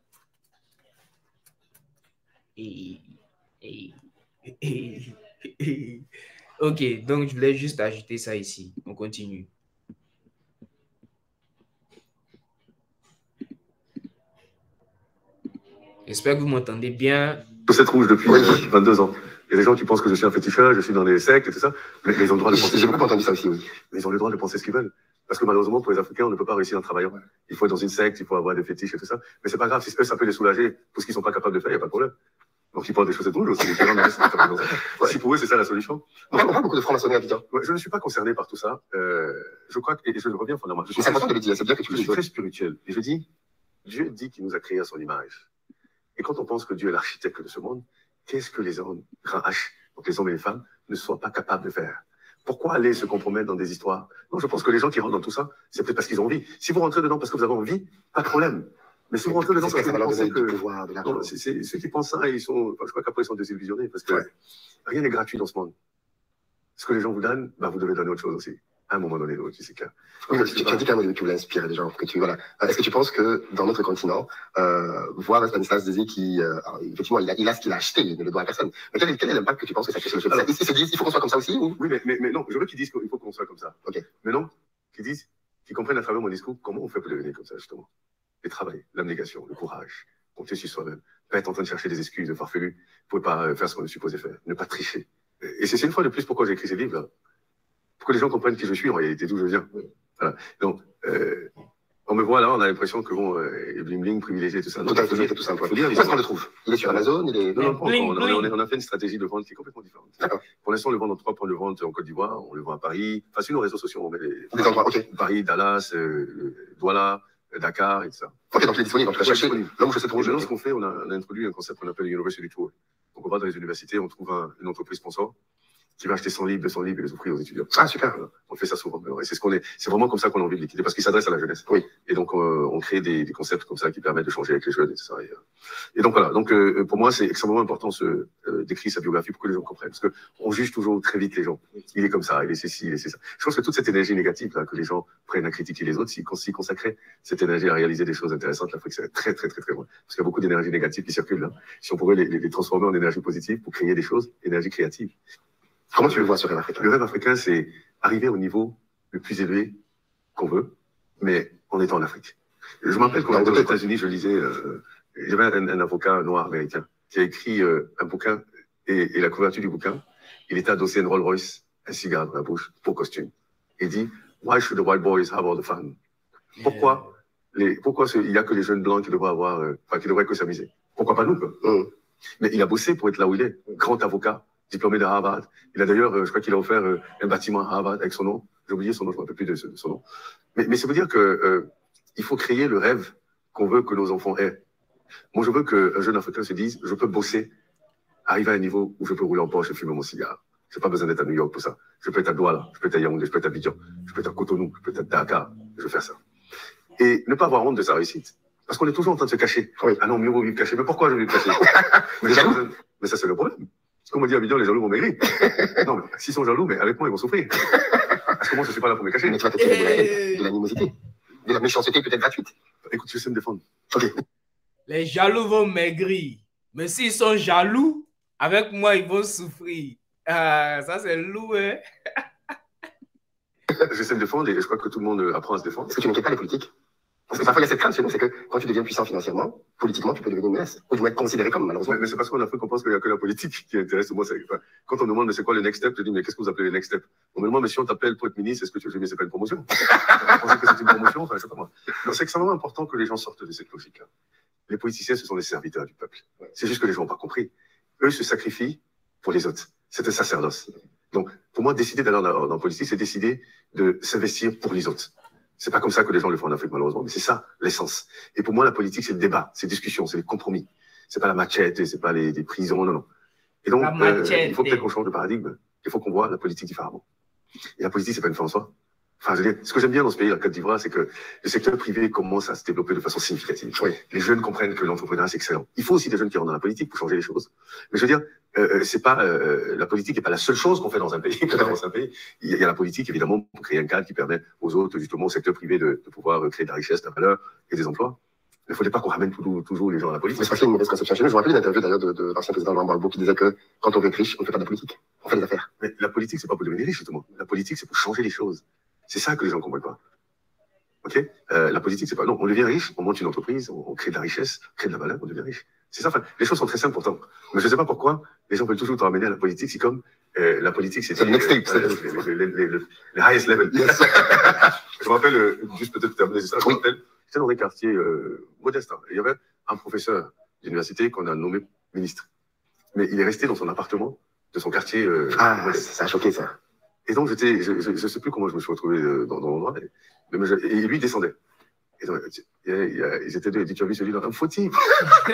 et, et, et, et. Ok, donc je voulais juste ajouter ça ici. On continue. J'espère que vous m'entendez bien. Chaussette rouge depuis oui. euh, vingt-deux ans. Il y a des gens qui pensent que je suis un féticheur, je suis dans les sectes et tout ça, mais, mais ils ont le droit de penser. J'ai beaucoup entendu ça aussi, oui. Mais ils ont le droit de penser ce qu'ils veulent. Parce que malheureusement, pour les Africains, on ne peut pas réussir en travaillant. Il faut être dans une secte, il faut avoir des fétiches et tout ça. Mais c'est pas grave, si eux, ça peut les soulager pour ce qu'ils sont pas capables de faire, il n'y a pas de problème. Donc ils portent des chaussettes rouges aussi. Ouais. Si pour eux, c'est ça la solution. On parle beaucoup de francs-maçonnerie à Abidjan. Ouais, je ne suis pas concerné par tout ça. Euh, je crois que, et je reviens fondamentalement. C'est important de le dire, c'est bien que tu le dis. Je suis très spirituel. Et je dis, Dieu dit qu'il nous a créés à son image. Et quand on pense que Dieu est l'architecte de ce monde, qu'est-ce que les hommes, grand H, donc les hommes et les femmes, ne soient pas capables de faire? Pourquoi aller se compromettre dans des histoires? Non, je pense que les gens qui rentrent dans tout ça, c'est peut-être parce qu'ils ont envie. Si vous rentrez dedans parce que vous avez envie, pas de problème. Mais si vous rentrez dedans parce que vous pensez que... Pouvoir, non, c'est, c'est, ceux qui pensent ça, ils sont, je crois qu'après ils sont désillusionnés parce que ouais. Rien n'est gratuit dans ce monde. Ce que les gens vous donnent, bah, vous devez donner autre chose aussi. À un moment donné, l'autre, c'est clair. Oui, tu, tu as dit quand même que tu voulais inspirer les gens. Que tu, voilà. Est-ce que tu penses que dans notre continent, euh, voir un Stanislas Zézé qui, euh, alors, effectivement, il a, il a ce qu'il a acheté, il ne le doit à personne. Mais quel est, quel est l'impact que tu penses que ça fait sur le jeu? Ils se disent, il faut qu'on soit comme ça aussi ou... Oui, mais, mais, mais non, je veux qu'ils disent qu'il faut qu'on soit comme ça. Ok. Mais non, qu'ils disent, qu'ils comprennent à travers mon discours comment on fait pour devenir comme ça, justement. Le travail, l'abnégation, le courage, compter sur soi-même. pas être en train de chercher des excuses de farfelus, vous ne pouvez pas faire ce qu'on est supposé faire, ne pas tricher. Et c'est une fois de plus pourquoi j'ai écrit ces livres-là. Pour que les gens comprennent qui je suis en réalité, d'où je viens. Voilà. Donc, euh, on me voit là, on a l'impression que bon, euh, bling bling, privilégié, tout ça. Tout à fait, tout simple. Faut dire, où est-ce qu'on le trouve? Il est sur Amazon, il est... Non, non, pas Bling, encore. On, bling. on, on a fait une stratégie de vente qui est complètement différente. Pour l'instant, on le vend dans trois points de vente en Côte d'Ivoire, on le vend à Paris. Enfin, sur nos réseaux sociaux, on met les... Des endroits, ok. Paris, Dallas, euh, Douala, Dakar et tout ça. Ok, donc il est disponible. En tout cas, Ouais, cherchez disponible. l'homme aux chaussettes Et rouges. maintenant, ce qu'on fait, on a, on a introduit un concept qu'on appelle le University Tour. Donc, on va dans les universités, on trouve un, une entreprise sponsor qui va acheter cent livres, deux cents livres et les offrir aux étudiants. Ah, super. Voilà. On fait ça souvent. Et c'est ce qu'on est, c'est vraiment comme ça qu'on a envie de liquider parce qu'il s'adresse à la jeunesse. Oui. Et donc, euh, on crée des, des concepts comme ça qui permettent de changer avec les jeunes et tout ça. Et, euh, et donc, voilà. Donc, euh, pour moi, c'est extrêmement important ce, euh, d'écrire sa biographie pour que les gens comprennent. Parce que on juge toujours très vite les gens. Il est comme ça, il est ceci, il est ça. Je pense que toute cette énergie négative, là, que les gens prennent à critiquer les autres, s'ils s'y consacraient cette énergie à réaliser des choses intéressantes, l'Afrique serait très, très, très, très loin. Parce qu'il y a beaucoup d'énergie négative qui circule là. Si on pourrait les, les, les transformer en énergie positive pour créer des choses, énergie créative. Comment tu le vois sur rêve africain? Le rêve africain, c'est arriver au niveau le plus élevé qu'on veut, mais en étant en Afrique. Je me rappelle quand j'étais aux États-Unis, je lisais, euh, il y avait un, un avocat noir américain qui a écrit euh, un bouquin et, et la couverture du bouquin, il était adossé à une Rolls-Royce, un cigare dans la bouche, pour costume. Il dit, Why should the white boys have all the fun? Pourquoi, les, pourquoi ce, il n'y a que les jeunes blancs qui devraient avoir, euh, enfin, qui devraient que s'amuser? Pourquoi pas nous, quoi? Mmh. Mais il a bossé pour être là où il est, grand avocat, diplômé de Harvard. Il a d'ailleurs, euh, je crois qu'il a offert euh, un bâtiment à Harvard avec son nom. J'ai oublié son nom, je ne me rappelle plus de, de son nom. Mais, mais ça veut dire que euh, il faut créer le rêve qu'on veut que nos enfants aient. Moi, je veux qu'un jeune Africain se dise, je peux bosser, arriver à un niveau où je peux rouler en Porsche et fumer mon cigare. Je n'ai pas besoin d'être à New York pour ça. Je peux être à Douala, je peux être à Yaoundé, je peux être à Abidjan, je peux être à Cotonou, je peux être à Dakar. Je veux faire ça. Et ne pas avoir honte de sa réussite. Parce qu'on est toujours en train de se cacher. Oui. Ah non, mieux vaut vivre caché. Mais pourquoi je vais me cacher? mais, ça, mais ça, c'est le problème. Parce qu'on m'a dit à Abidjan, les jaloux vont maigrir. Non, mais s'ils sont jaloux, mais avec moi, ils vont souffrir. Parce que moi, je ne suis pas là pour me cacher. Mais tu vas te tirer de la haine, de l'animosité, de la méchanceté peut-être gratuite. Écoute, je sais me défendre. Ok. Les jaloux vont maigrir. Mais s'ils sont jaloux, avec moi, ils vont souffrir. Ah, ça, c'est lourd, hein? Je sais me défendre et je crois que tout le monde apprend à se défendre. Est-ce que tu n'inquiètes pas les politiques? Parce que parfois, il y a cette crainte chez nous, c'est que quand tu deviens puissant financièrement, politiquement, tu peux devenir une menace. Ou du moins être considéré comme, malheureusement. Mais, mais c'est parce qu'en Afrique, on pense qu'il n'y a que la politique qui intéresse. Moi, enfin, quand on me demande, mais c'est quoi le next step? Je dis, mais qu'est-ce que vous appelez le next step? On me demande, mais si on t'appelle pour être ministre, est-ce que tu veux, mais c'est pas une promotion? Vous pensez que c'est une promotion? Enfin, je sais pas moi. C'est extrêmement important que les gens sortent de cette logique-là. Les politiciens, ce sont des serviteurs du peuple. C'est juste que les gens n'ont pas compris. Eux se sacrifient pour les autres. C'est un sacerdoce. Donc, pour moi, décider d'aller dans la politique, c'est décider de s'investir pour les autres. C'est pas comme ça que les gens le font en Afrique, malheureusement, mais c'est ça, l'essence. Et pour moi, la politique, c'est le débat, c'est la discussion, c'est le compromis. C'est pas la machette, c'est pas les, les prisons, non, non. Et donc, euh, il faut peut-être qu'on change de paradigme. Il faut qu'on voit la politique différemment. Et la politique, c'est pas une fin en soi. Enfin, je veux dire, ce que j'aime bien dans ce pays, la Côte d'Ivoire, c'est que le secteur privé commence à se développer de façon significative. Oui. Les jeunes comprennent que l'entrepreneuriat, c'est excellent. Il faut aussi des jeunes qui rentrent dans la politique pour changer les choses. Mais je veux dire, euh, c'est pas, euh, la politique n'est pas la seule chose qu'on fait dans un pays. Dans un pays. Il, y a, il y a la politique, évidemment, pour créer un cadre qui permet aux autres, justement, au secteur privé de, de pouvoir créer de la richesse, de la valeur et des emplois. Il ne faudrait pas qu'on ramène toujours, toujours les gens à la politique. Mais c'est parce qu'il y a une mauvaise conception chez nous. Je me rappelle une interview d'ailleurs de, de l'ancien président Laurent Gbagbo qui disait que quand on veut être riche, on ne fait pas de la politique. On fait des affaires. Mais la politique, c'est pas pour devenir riche, justement. La politique, c'est pour changer les choses. C'est ça que les gens ne comprennent pas. Ok, euh, la politique, c'est pas non, on devient riche, on monte une entreprise, on, on crée de la richesse, on crée de la valeur, on devient riche. C'est ça. Enfin, les choses sont très simples pourtant. Mais je ne sais pas pourquoi les gens veulent toujours te ramener à la politique. C'est comme euh, la politique, c'est le next step, euh, le, le, le, le, le highest level. Yes. Je me rappelle euh, juste peut-être terminer ça. Je me rappelle, j'étais dans des quartiers euh, modestes. Hein, et il y avait un professeur d'université qu'on a nommé ministre, mais il est resté dans son appartement de son quartier. Euh, ah, modeste. Ça a choqué ça. Et donc, j'étais, je ne sais plus comment je me suis retrouvé dans, dans l'endroit, mais, mais et lui descendait. Et donc, ils étaient deux, il dit, tu as vu celui-là, un fautif. Je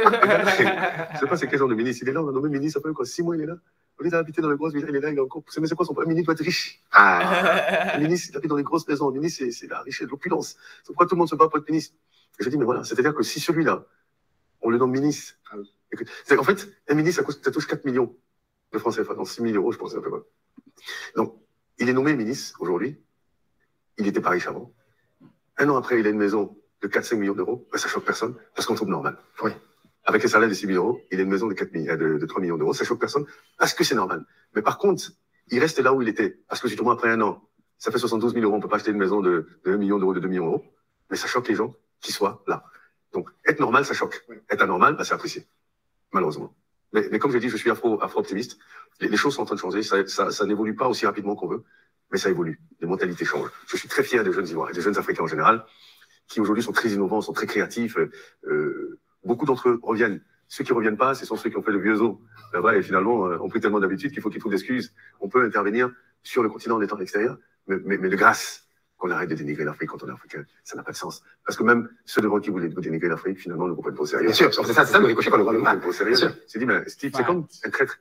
ne sais pas c'est quel genre de ministre il est là, on a nommé ministre, ça fait quoi, six mois il est là. Au lieu d'habiter dans les grosses villes, il est là, il est encore. Mais c'est quoi son premier ministre doit être riche. Ah. Le ministre, il habite dans les grosses maisons, le ministre, c'est la richesse, l'opulence. C'est pourquoi tout le monde se bat pour être ministre. Et je dis, mais voilà, c'est-à-dire que si celui-là, on le nomme ministre, c'est en fait, un ministre, ça, coûte, ça touche quatre millions de francs C F A, dans six mille euros, je pense, c'est un peu mal. Donc, il est nommé ministre aujourd'hui. Il n'était pas riche avant. Un an après, il a une maison de quatre à cinq millions d'euros. Ben, ça choque personne parce qu'on trouve normal. Oui. Avec un salaire de six mille euros, il a une maison de, quatre, de, de trois millions d'euros. Ça choque personne parce que c'est normal. Mais par contre, il reste là où il était. Parce que justement, après un an, ça fait soixante-douze mille euros. On ne peut pas acheter une maison de, de un million d'euros, de deux millions d'euros. Mais ça choque les gens qui soient là. Donc, être normal, ça choque. Oui. Être anormal, ben, c'est apprécié. malheureusement. Mais, mais comme je l'ai dit, je suis afro, afro-optimiste. Les, les choses sont en train de changer. Ça, ça, ça n'évolue pas aussi rapidement qu'on veut, mais ça évolue. Les mentalités changent. Je suis très fier des jeunes Ivoiriens, des jeunes Africains en général, qui aujourd'hui sont très innovants, sont très créatifs. Euh, beaucoup d'entre eux reviennent. Ceux qui ne reviennent pas, ce sont ceux qui ont fait le vieux os là-bas et finalement euh, ont pris tellement d'habitude qu'il faut qu'ils trouvent d'excuses. On peut intervenir sur le continent en étant à l'extérieur, mais, mais, mais de grâce qu'on arrête de dénigrer l'Afrique quand on est africain. Ça n'a pas de sens. Parce que même ceux devant qui voulaient dénigrer l'Afrique, finalement, ne vous prennent pas au sérieux. Bien sûr, c'est ça, c'est ça le ricochet qu'on le voit le mal. Au sérieux. C'est dit, mais Steve, c'est comme un traître.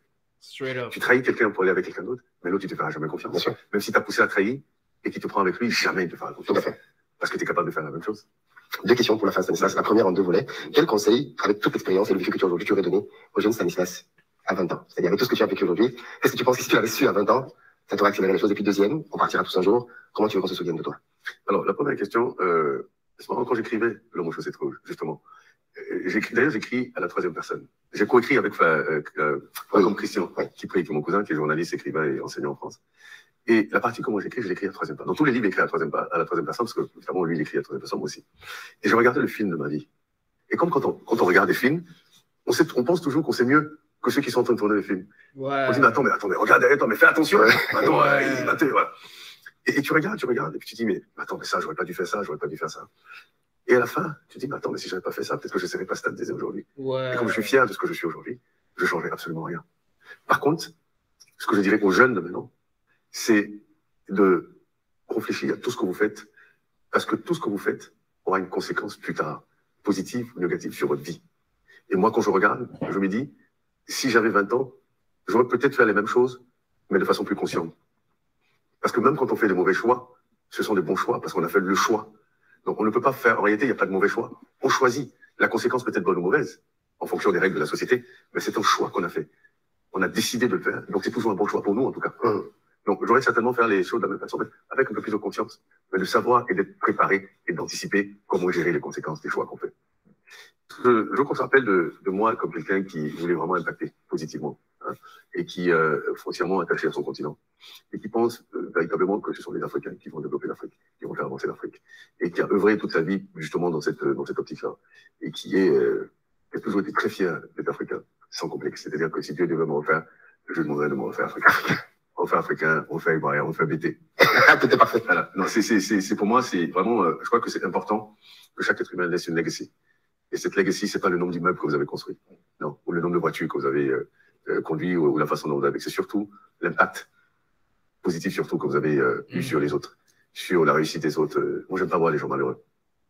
Tu trahis quelqu'un pour aller avec quelqu'un d'autre, mais l'autre, tu te feras jamais confiance. Même si tu as poussé à trahir et qu'il te prend avec lui, jamais il te fera confiance. Tout à fait. Parce que tu es capable de faire la même chose. Deux questions pour la fin, Stanislas. La première en deux volets. Quel conseil, avec toute l'expérience et le vécu que tu as aujourd'hui, tu aurais donné au jeune Stanislas à vingt ans? C'est-à-dire avec tout ce que tu as vécu aujourd'hui, est-ce que tu penses que si tu l'avais su à vingt ans, ça t'aurait accéléré les choses? Et puis deuxième, on partira tous un jour, comment tu veux qu'on se souvienne de toi? Alors, la première question, euh, c'est marrant, quand j'écrivais L'homme aux chaussettes rouges, justement, d'ailleurs, j'écris à la troisième personne. J'ai coécrit avec euh, euh, oui. comme Christian, oui. qui prie, qui est mon cousin, qui est journaliste, écrivain et enseignant en France. Et la partie comment j'écris, je l'écris à la troisième personne. Dans tous les livres, j'écris à la troisième, à la troisième personne, parce que, évidemment, lui, il écrit à la troisième personne, moi aussi. Et je regardais le film de ma vie. Et comme quand on, quand on regarde des films, on, sait, on pense toujours qu'on sait mieux que ceux qui sont en train de tourner les films. Ouais. On dit, mais attends, mais attends, mais regarde, attends, mais fais attention. Ouais. Attends, ouais. euh, attends, voilà. Et, et tu regardes, tu regardes, et puis tu dis, mais attends, mais ça, j'aurais pas dû faire ça, j'aurais pas dû faire ça. Et à la fin, tu dis, mais attends, mais si j'avais pas fait ça, peut-être que je ne serais pas stade des aujourd'hui. Ouais. Et comme je suis fier de ce que je suis aujourd'hui, je ne changerai absolument rien. Par contre, ce que je dirais aux jeunes de maintenant, c'est de réfléchir à tout ce que vous faites, parce que tout ce que vous faites aura une conséquence plus tard, positive ou négative sur votre vie. Et moi, quand je regarde, je me dis, si j'avais vingt ans, j'aurais peut-être fait les mêmes choses, mais de façon plus consciente. Parce que même quand on fait des mauvais choix, ce sont des bons choix, parce qu'on a fait le choix. Donc on ne peut pas faire, en réalité, il n'y a pas de mauvais choix. On choisit. La conséquence peut être bonne ou mauvaise, en fonction des règles de la société, mais c'est un choix qu'on a fait. On a décidé de le faire, donc c'est toujours un bon choix pour nous, en tout cas. Mmh. Donc j'aurais certainement faire les choses de la même façon, avec un peu plus de conscience, mais de savoir et d'être préparé et d'anticiper comment gérer les conséquences des choix qu'on fait. Je, je qu'on se rappelle de, de moi comme quelqu'un qui voulait vraiment impacter positivement, hein, et qui est euh, foncièrement attaché à son continent, et qui pense euh, véritablement que ce sont les Africains qui vont développer l'Afrique, qui vont faire avancer l'Afrique, et qui a œuvré toute sa vie justement dans cette, dans cette optique-là, et qui, est, euh, qui a toujours été très fier d'être africain, sans complexe. C'est-à-dire que si Dieu devait me refaire, je lui demanderais de me refaire africain. On fait africain, on fait ivoirien, on fait B T. Tout est parfait. Voilà. Non, c'est, c'est, c'est, c'est pour moi, c'est vraiment, euh, je crois que c'est important que chaque être humain laisse une legacy. Et cette legacy, c'est pas le nombre d'immeubles que vous avez construits, non, ou le nombre de voitures que vous avez euh, euh, conduit, ou, ou la façon dont vous avez. C'est surtout l'impact positif, surtout que vous avez euh, eu mmh. sur les autres, sur la réussite des autres. Euh, moi, j'aime pas voir les gens malheureux.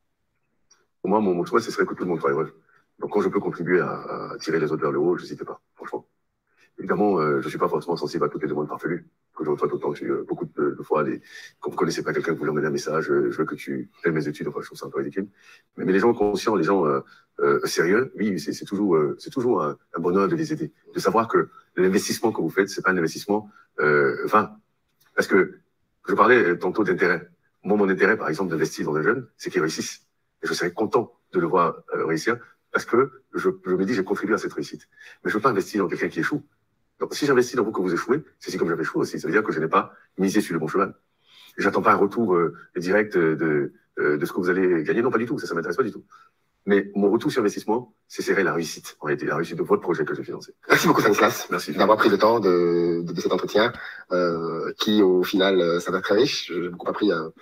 Pour moi, mon, mon choix, ce serait que tout le monde soit heureux. Donc, quand je peux contribuer à, à tirer les autres vers le haut, je n'hésite pas, franchement. Évidemment, euh, je ne suis pas forcément sensible à toutes les demandes farfelues que je reçois tout le temps. J'ai eu beaucoup de, de fois, des, quand vous ne connaissez pas quelqu'un, vous lui emmenez un message, euh, je veux que tu fais mes études, enfin, je trouve ça un peu ridicule. Mais, mais les gens conscients, les gens euh, euh, sérieux, oui, c'est, c'est toujours, euh, c'est toujours un, un bonheur de les aider. De savoir que l'investissement que vous faites, c'est pas un investissement euh, vain. Parce que je parlais tantôt d'intérêt. Moi, mon intérêt, par exemple, d'investir dans un jeune, c'est qu'il réussisse. Et je serais content de le voir euh, réussir parce que je, je me dis, j'ai contribué à cette réussite. Mais je ne veux pas investir dans quelqu'un qui échoue. Donc, si j'investis dans vous que vous échouez, c'est si comme j'avais échoué aussi. Ça veut dire que je n'ai pas misé sur le bon cheval. Et j'attends pas un retour euh, direct de, de, de ce que vous allez gagner. Non, pas du tout. Ça, ça m'intéresse pas du tout. Mais mon retour sur investissement, c'est serrer la réussite, en réalité, la réussite de votre projet que j'ai financé. Merci beaucoup, Stanislas. Merci. D'avoir pris le temps de, de, de cet entretien, euh, qui, au final, euh, ça va être très riche. J'ai beaucoup appris. Euh...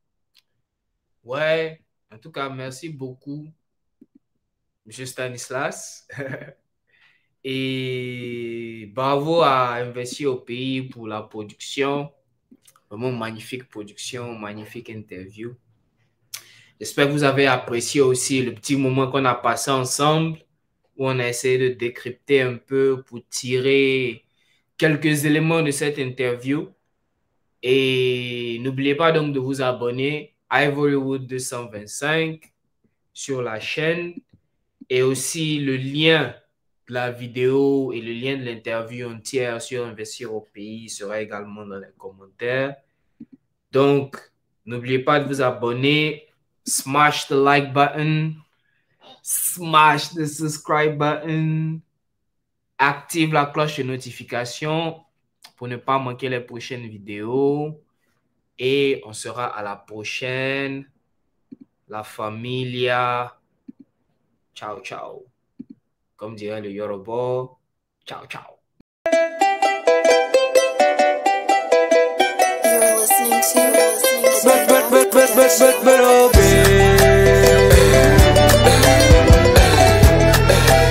Ouais. En tout cas, merci beaucoup, M. Stanislas. Et bravo à Investir au Pays pour la production. Vraiment magnifique production, magnifique interview. J'espère que vous avez apprécié aussi le petit moment qu'on a passé ensemble, où on a essayé de décrypter un peu pour tirer quelques éléments de cette interview. Et n'oubliez pas donc de vous abonner à Ivorywood deux cent vingt-cinq sur la chaîne, et aussi le lien de la vidéo et le lien de l'interview entière sur Investir au Pays sera également dans les commentaires. Donc, n'oubliez pas de vous abonner, smash the like button, smash the subscribe button, active la cloche de notification pour ne pas manquer les prochaines vidéos. Et on sera à la prochaine. La familia. Ciao, ciao. Comme dirait le Yoruba, ciao, ciao. You're listening to, you're listening to But, but, but, but, but, but, but, oh, babe.